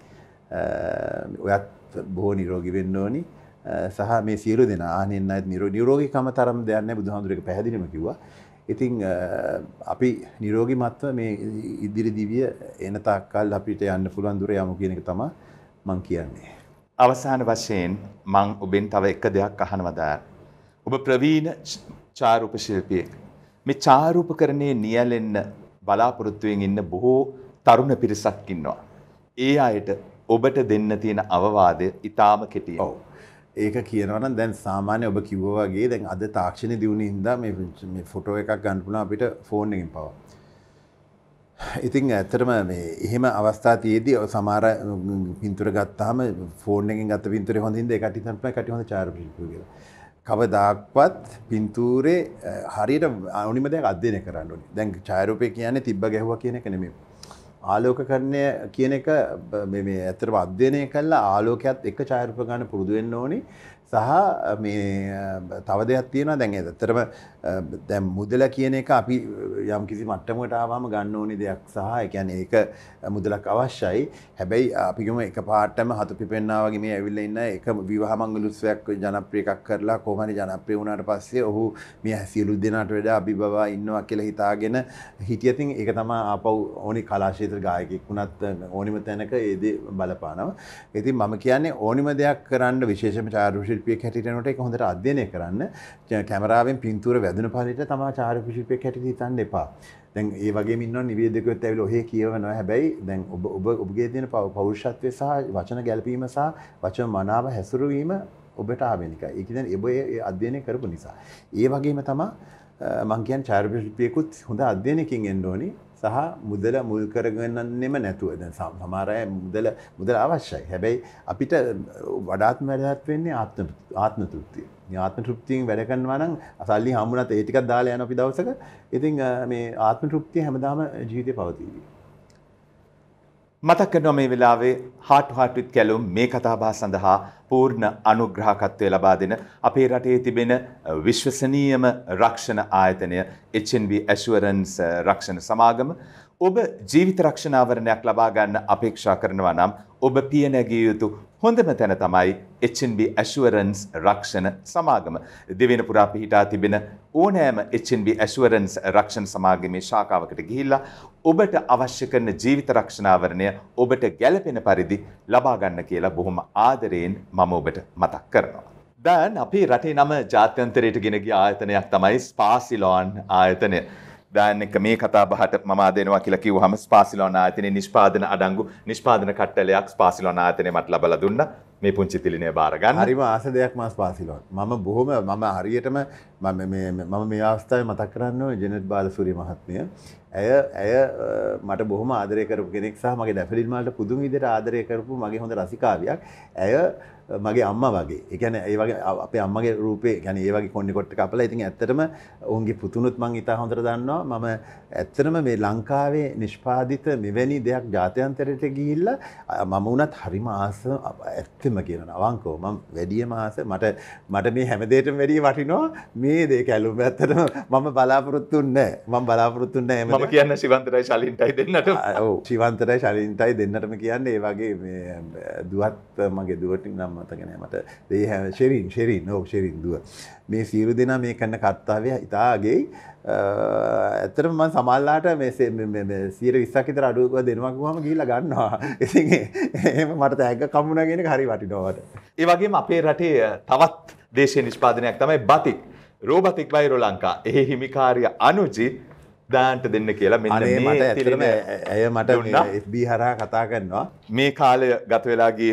ඔයත් බොහෝ නිරෝගී වෙන්න ඕනි. සහ මේ සියලු දෙනා ආනෙන් නැත් නිරෝගීකම තරම් දෙයක් නැහැ බුදුහාමුදුරේක පැහැදිලිම කිව්වා. ඉතින් අපි නිරෝගීමත්ව මේ ඉදිරි දිවිය එන තාක්කල් අපිට යන්න පුළුවන් දුර යමු කියන එක තමයි මම කියන්නේ. අවසාන වශයෙන් මම ඔබෙන් තව එක දෙයක් අහනවා. ඔබ ප්‍රවීණ චාරූප ශිල්පියෙක්. මේ චාරූපකරණයේ නියැලෙන්න බලාපොරොත්තුවෙන් ඉන්න බොහෝ තරුණ පිරිසක් ඉන්නවා. ඒ අයට ඔබට දෙන්න තියෙන අවවාදය ඊටාම කෙටියි. ඔව්. ඒක කියනවා නම් දැන් සාමාන්‍ය ඔබ කිව්වා වගේ දැන් අද තාක්ෂණ දියුණු හින්දා මේ මේ ෆොටෝ එකක් ගන්න පුළුවන් අපිට ෆෝන් එකෙන් පවා. ඉතින් ඇත්තටම මේ එහෙම අවස්ථා තියේදී සමහර පින්තූර ගත්තාම ෆෝන් එකෙන් ගත්ත පින්තූරේ හොඳ හින්දා ඒකට හිතන්න බෑ කට හොඳ චාරු පින්තූර කියලා. කවදාක්වත් පින්තූරේ හරියට අනුනිම දෙයක් අධ්‍යයනය කරන්න ඕනේ. දැන් ඡායාරූපේ කියන්නේ තිබ්බ ගැහුවා කියන එක නෙමෙයි. ආලෝකකරණය කියන එක මේ මේ ඇත්තටම අධ්‍යයනය කළා ආලෝකයත් එක්ක ඡායාරූප ගන්න පුරුදු වෙන්න ඕනේ. සහ මේ තව දෙයක් තියෙනවා දැන් ඇත්තටම දැන් මුදල කියන එක අපි යම් කිසි මට්ටමකට ආවම ගන්න ඕනේ දෙයක් සහ ඒ කියන්නේ ඒක මුදලක් අවශ්‍යයි. හැබැයි අපි ගම එක පාටම හතු පිපෙන්නා වගේ මේ ඇවිල්ලා ඉන්න එක විවාහ මංගල උත්සවයක් ජනප්‍රිය එකක් කරලා කොහොම හරි ජනප්‍රිය වුණාට පස්සේ ඔහු මේ සියලු දෙනාට වඩා අභිබවා ඉන්නවා කියලා හිතාගෙන හිටියතින් ඒක තමයි ආපහු ඕනි කලා ක්ෂේත්‍ර ගායකයෙක් වුණත් ඕනිම තැනක ඒ දේ බලපානවා. ඉතින් මම කියන්නේ ඕනිම දෙයක් කරන්න විශේෂම චාරු ශිල්පියෙක් හැටියට යනකොට ඒක හොඳට අධ්‍යයනය කරන්න. කැමරාවෙන් පින්තූර වැදුන පරිදි තමයි චාරු ශිල්පියෙක් හැටියට හිතන්න එපා. දැන් ඒ වගේම ඉන්නවා නිවේදකයෝත් ඇවිල්ලා ඔහේ කියවනවා. හැබැයි දැන් ඔබ ඔබ ඔබගේ තියෙන පෞරුෂත්වය සහ වචන ගැළපීම සහ වචන මනාව හැසිරවීම ඔබට ආවෙනිකයි. ඒ කියන්නේ ඔබ ඒ අධ්‍යයනය කරපු නිසා. ඒ වගේම තමයි මම කියන්නේ චාරු ශිල්පියෙකුත් හොඳ අධ්‍යයනයකින් එන්න ඕනි. සහ මුදල මුල් කරගන්නෙම නැතුව දැන් සමහර අය මුදල මුදල අවශ්‍යයි. හැබැයි අපිට වඩාත්ම වැදගත් වෙන්නේ ආත්ම ආත්ම තෘප්තිය. මේ ආත්ම තෘප්තියෙන් වැඩ කරනවා නම් අසල්ලි හම්බුණත් ඒ ටිකක් දාලා යන අපි දවසක ඉතින් මේ ආත්ම තෘප්තිය හැමදාම ජීවිතේ පවතී. මතක් කරනවා මේ වෙලාවේ Heart to Heart with Kalum මේ කතාබහ සඳහා පූර්ණ අනුග්‍රහකත්වය ලබා දෙන අපේ රටේ තිබෙන විශ්වසනීයම රක්ෂණ ආයතනය H and B Assurance රක්ෂණ සමාගම ඔබ ජීවිත රක්ෂණ ආවරණයක් ලබා ගන්න අපේක්ෂා කරනවා නම් ඔබ පිය නැගිය යුතු හොඳම තැන තමයි H and B Assurance රක්ෂණ සමාගම. දෙවෙනි පුරා පිහිටා තිබෙන ඕනෑම H and B Assurance රක්ෂණ සමාගමේ ශාඛාවකට ගිහිල්ලා ඔබට අවශ්‍ය කරන ජීවිත රක්ෂණ ආවරණය ඔබට ගැළපෙන පරිදි ලබා ගන්න කියලා බොහොම ආදරයෙන් මම ඔබට මතක් කරනවා. දැන් අපේ රටේ නම ජාත්‍යන්තරයට ගෙන ගිය ආයතනයක් තමයි ස්පාසිලෝන් ආයතනය. දැන් එක මේ කතා බහට මම ආදෙනවා කියලා කිව්වහම ස්පාසිලෝන් ආයතනයේ නිෂ්පාදන අඩංගු නිෂ්පාදන කට්ටලයක් ස්පාසිලෝන් ආයතනයේ මට ලබලා දුන්නා. මේ පුංචි තිලිනේ බාර ගන්න. හරිම ආස දෙයක් මා ස්පාසිලෝන්. මම බොහොම මම හරියටම මම මේ මම මේ අවස්ථාවේ මතක් කරන්න ඕනේ ජෙනට් බාලසූරිය මහත්මිය. ඇය ඇය මට බොහොම ආදරය කරපු කෙනෙක් සහ මගේ ඩැෆඩිල් මාලට පුදුම විදිහට ආදරය කරපු මගේ හොඳ රසිකාවියක්. ඇය මගේ අම්මා වගේ. ඒ කියන්නේ ඒ වගේ අපේ අම්මගේ රූපේ කියන්නේ ඒ වගේ කොණ්ඩේ කොට කපලා ඉතින් ඇත්තටම ඔවුන්ගේ පුතුණුත් මම ඉතා හොඳට දන්නවා. මම ඇත්තටම මේ ලංකාවේ නිෂ්පාදිත මෙවැනි දෙයක් ජාත්‍යන්තරයට ගිහිල්ලා මම උනත් හරිම ආස ඇත්තම කියනවා. අවංකව මම වැඩියම ආස මට මට මේ හැම දෙයකටම වැඩිය වටිනවා මේ දේ කැලුම්. ඇත්තටම මම බලාපොරොත්තු වෙන්නේ නැහැ. මම බලාපොරොත්තු වෙන්නේ නැහැ. මම කියන්නේ ශිවන්තරයි ශලින්ටයි දෙන්නටම. ඔව් ශිවන්තරයි ශලින්ටයි දෙන්නටම කියන්නේ ඒ වගේ මේ දුවත් මගේ දුවට නම් මතක නැහැ මට. ඒ ෂෙරින් ෂෙරින් ඔව් ෂෙරින් දුව. මේ සියලු දෙනා මේ කරන කර්තව්‍ය ඉතාලගේ ඇත්තටම මම සමහරලාට මේ මේ සියයට විස්සක් විතර අඩුව දෙනවා කිව්වම ගිහිල්ලා ගන්නවා. ඉතින් එහෙම මට තෑග්ග කමුණා කියන එක හරි වටිනවා මට. ඒ වගේම අපේ රටේ තවත් දේශීය නිෂ්පාදනයක් තමයි බතික්. රෝබතික් බයිරෝ ලංකා. එහි හිමිකාරිය අනුජි දාන්ට දෙන්න කියලා මෙන්න මේ මට ඇත්තටම ඇය මට F B හරහා කතා කරනවා. මේ කාලය ගත වෙලා ගියේ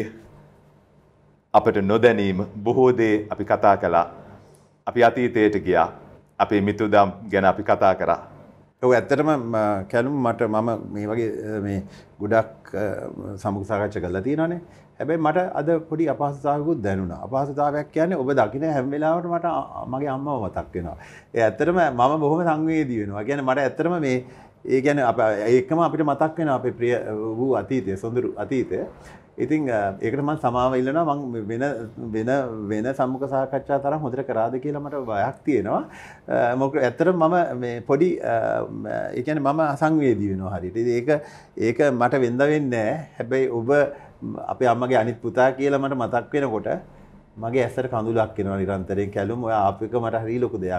අපට නොදැනීම බොහෝ දේ අපි කතා කළා. අපි අතීතයට ගියා. අපේ මිතුදම් ගැන අපි කතා කරා. ඔව් ඇත්තටම කැලුම් මට මම මේ වගේ මේ ගොඩක් සමුඛ සාකච්ඡා කරලා තියෙනවානේ. හැබැයි මට අද පොඩි අපහසුතාවයකුත් දැනුණා. අපහසුතාවයක් කියන්නේ ඔබ දකින්න හැම වෙලාවකම මට මගේ අම්මව මතක් වෙනවා. ඒ ඇත්තටම මම බොහොම සංවේදී වෙනවා. කියන්නේ මට ඇත්තටම මේ ඒ කියන්නේ අප ඒකම අපිට මතක් වෙනවා අපේ ප්‍රිය වූ අතීතය, සොඳුරු අතීතය. ඉතින් ඒකට මම සමාව ඉල්ලනවා. මම වෙන වෙන වෙන සම්මුඛ සාකච්ඡා තරම් හොඳට කරාද කියලා මට බයක් තියෙනවා. මොකද ඇත්තටම මම මේ පොඩි ඒ කියන්නේ මම අසංවේදී වෙනවා හරියට. ඒක ඒක මට වෙන්ද වෙන්නේ නැහැ. හැබැයි ඔබ අපේ අම්මගේ අනිත් පුතා කියලා මට මතක් වෙනකොට මගේ ඇස්සට කඳුලක් එනවා නිරන්තරයෙන්. කැලුම් ඔය ආපික මට හරි ලොකු දෙයක්.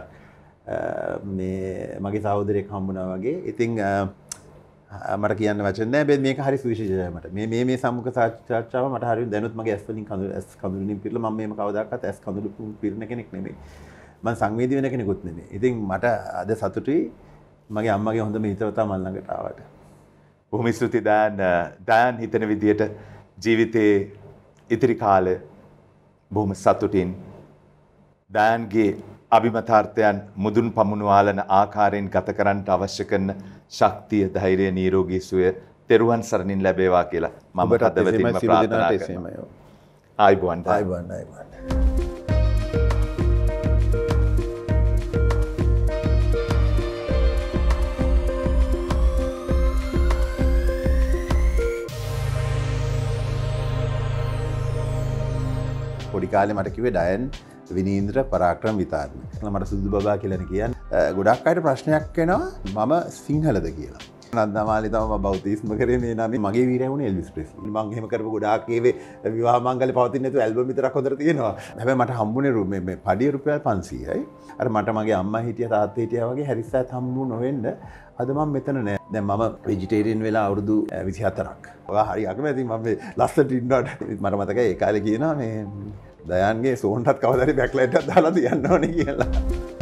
මේ මගේ සහෝදරයෙක් හම්බුණා වගේ. ඉතින් මට කියන්න වචන නැහැ. හැබැයි මේක හරි සුවිශේෂයි මට. මේ මේ මේ සම්මුඛ සාකච්ඡාව මට හරියට දැනුත් මගේ ඇස් වලින් කඳුළු ඇස් කඳුළුනින් පිරලා මම මේම කවදාකවත් ඇස් කඳුළු පිරෙන කෙනෙක් නෙමෙයි. මම සංවේදී වෙන කෙනෙකුත් නෙමෙයි. ඉතින් මට අද සතුටුයි මගේ අම්මගේ හොඳම හිතවතා මල් ළඟට ආවට. බොහොම ස්තුතියි දායන්. දායන් හිතන විදියට ජීවිතේ ඉතිරි කාලය බොහොම සතුටින් දායන්ගේ අභිමතාර්ථයන් මුදුන් පමුණුවාලන ආකාරයෙන් ගත කරන්නට අවශ්‍ය කරන ශක්තිය, ධෛර්යය, නිරෝගී සුවය තෙරුවන් සරණින් ලැබේවා කියලා මම හදවතින්ම ප්‍රාර්ථනා කරනවා. ආයිබෝන් ආයිබෝන් ආයිබෝන්. පොඩි කාලේ මට කිව්වේ ඩයන් විනීන්ද්‍ර පරාක්‍රම විතාරණ. මට සුදු බබා කියලානේ කියන්නේ. ගොඩක් අයට ප්‍රශ්නයක් එනවා මම සිංහලද කියලා. නන්දමාලි තමයි මම බෞද්ධිස්ම කරේ මේ නම මගේ වීරයා වුණේ එල්විස් ප්‍රෙස්ලි. මම එහෙම කරපු ගොඩාක් ඒවේ විවාහ මංගල්‍ය පවතින්නේ නැතුව ඇල්බම් විතරක් හොදට තියෙනවා. හැබැයි මට හම්බුනේ මේ මේ පඩිය රුපියල් පන්සීයයි. අර මට මගේ අම්මා හිටියා තාත්තා හිටියා වගේ හැරිස්සත් හම්බු නොවෙන්න අද මම මෙතන නෑ. දැන් මම වෙජිටේරියන් වෙලා අවුරුදු විසිහතරක්. ඔයා හරි අකමැති මම මේ ලස්සට ඉන්නවට. මට මතකයි ඒ කාලේ කියනවා මේ දයන්ගේ සෝන්ටත් කවදාද බැක්ලයිට් එකක් දාලා තියන්න ඕනේ කියලා.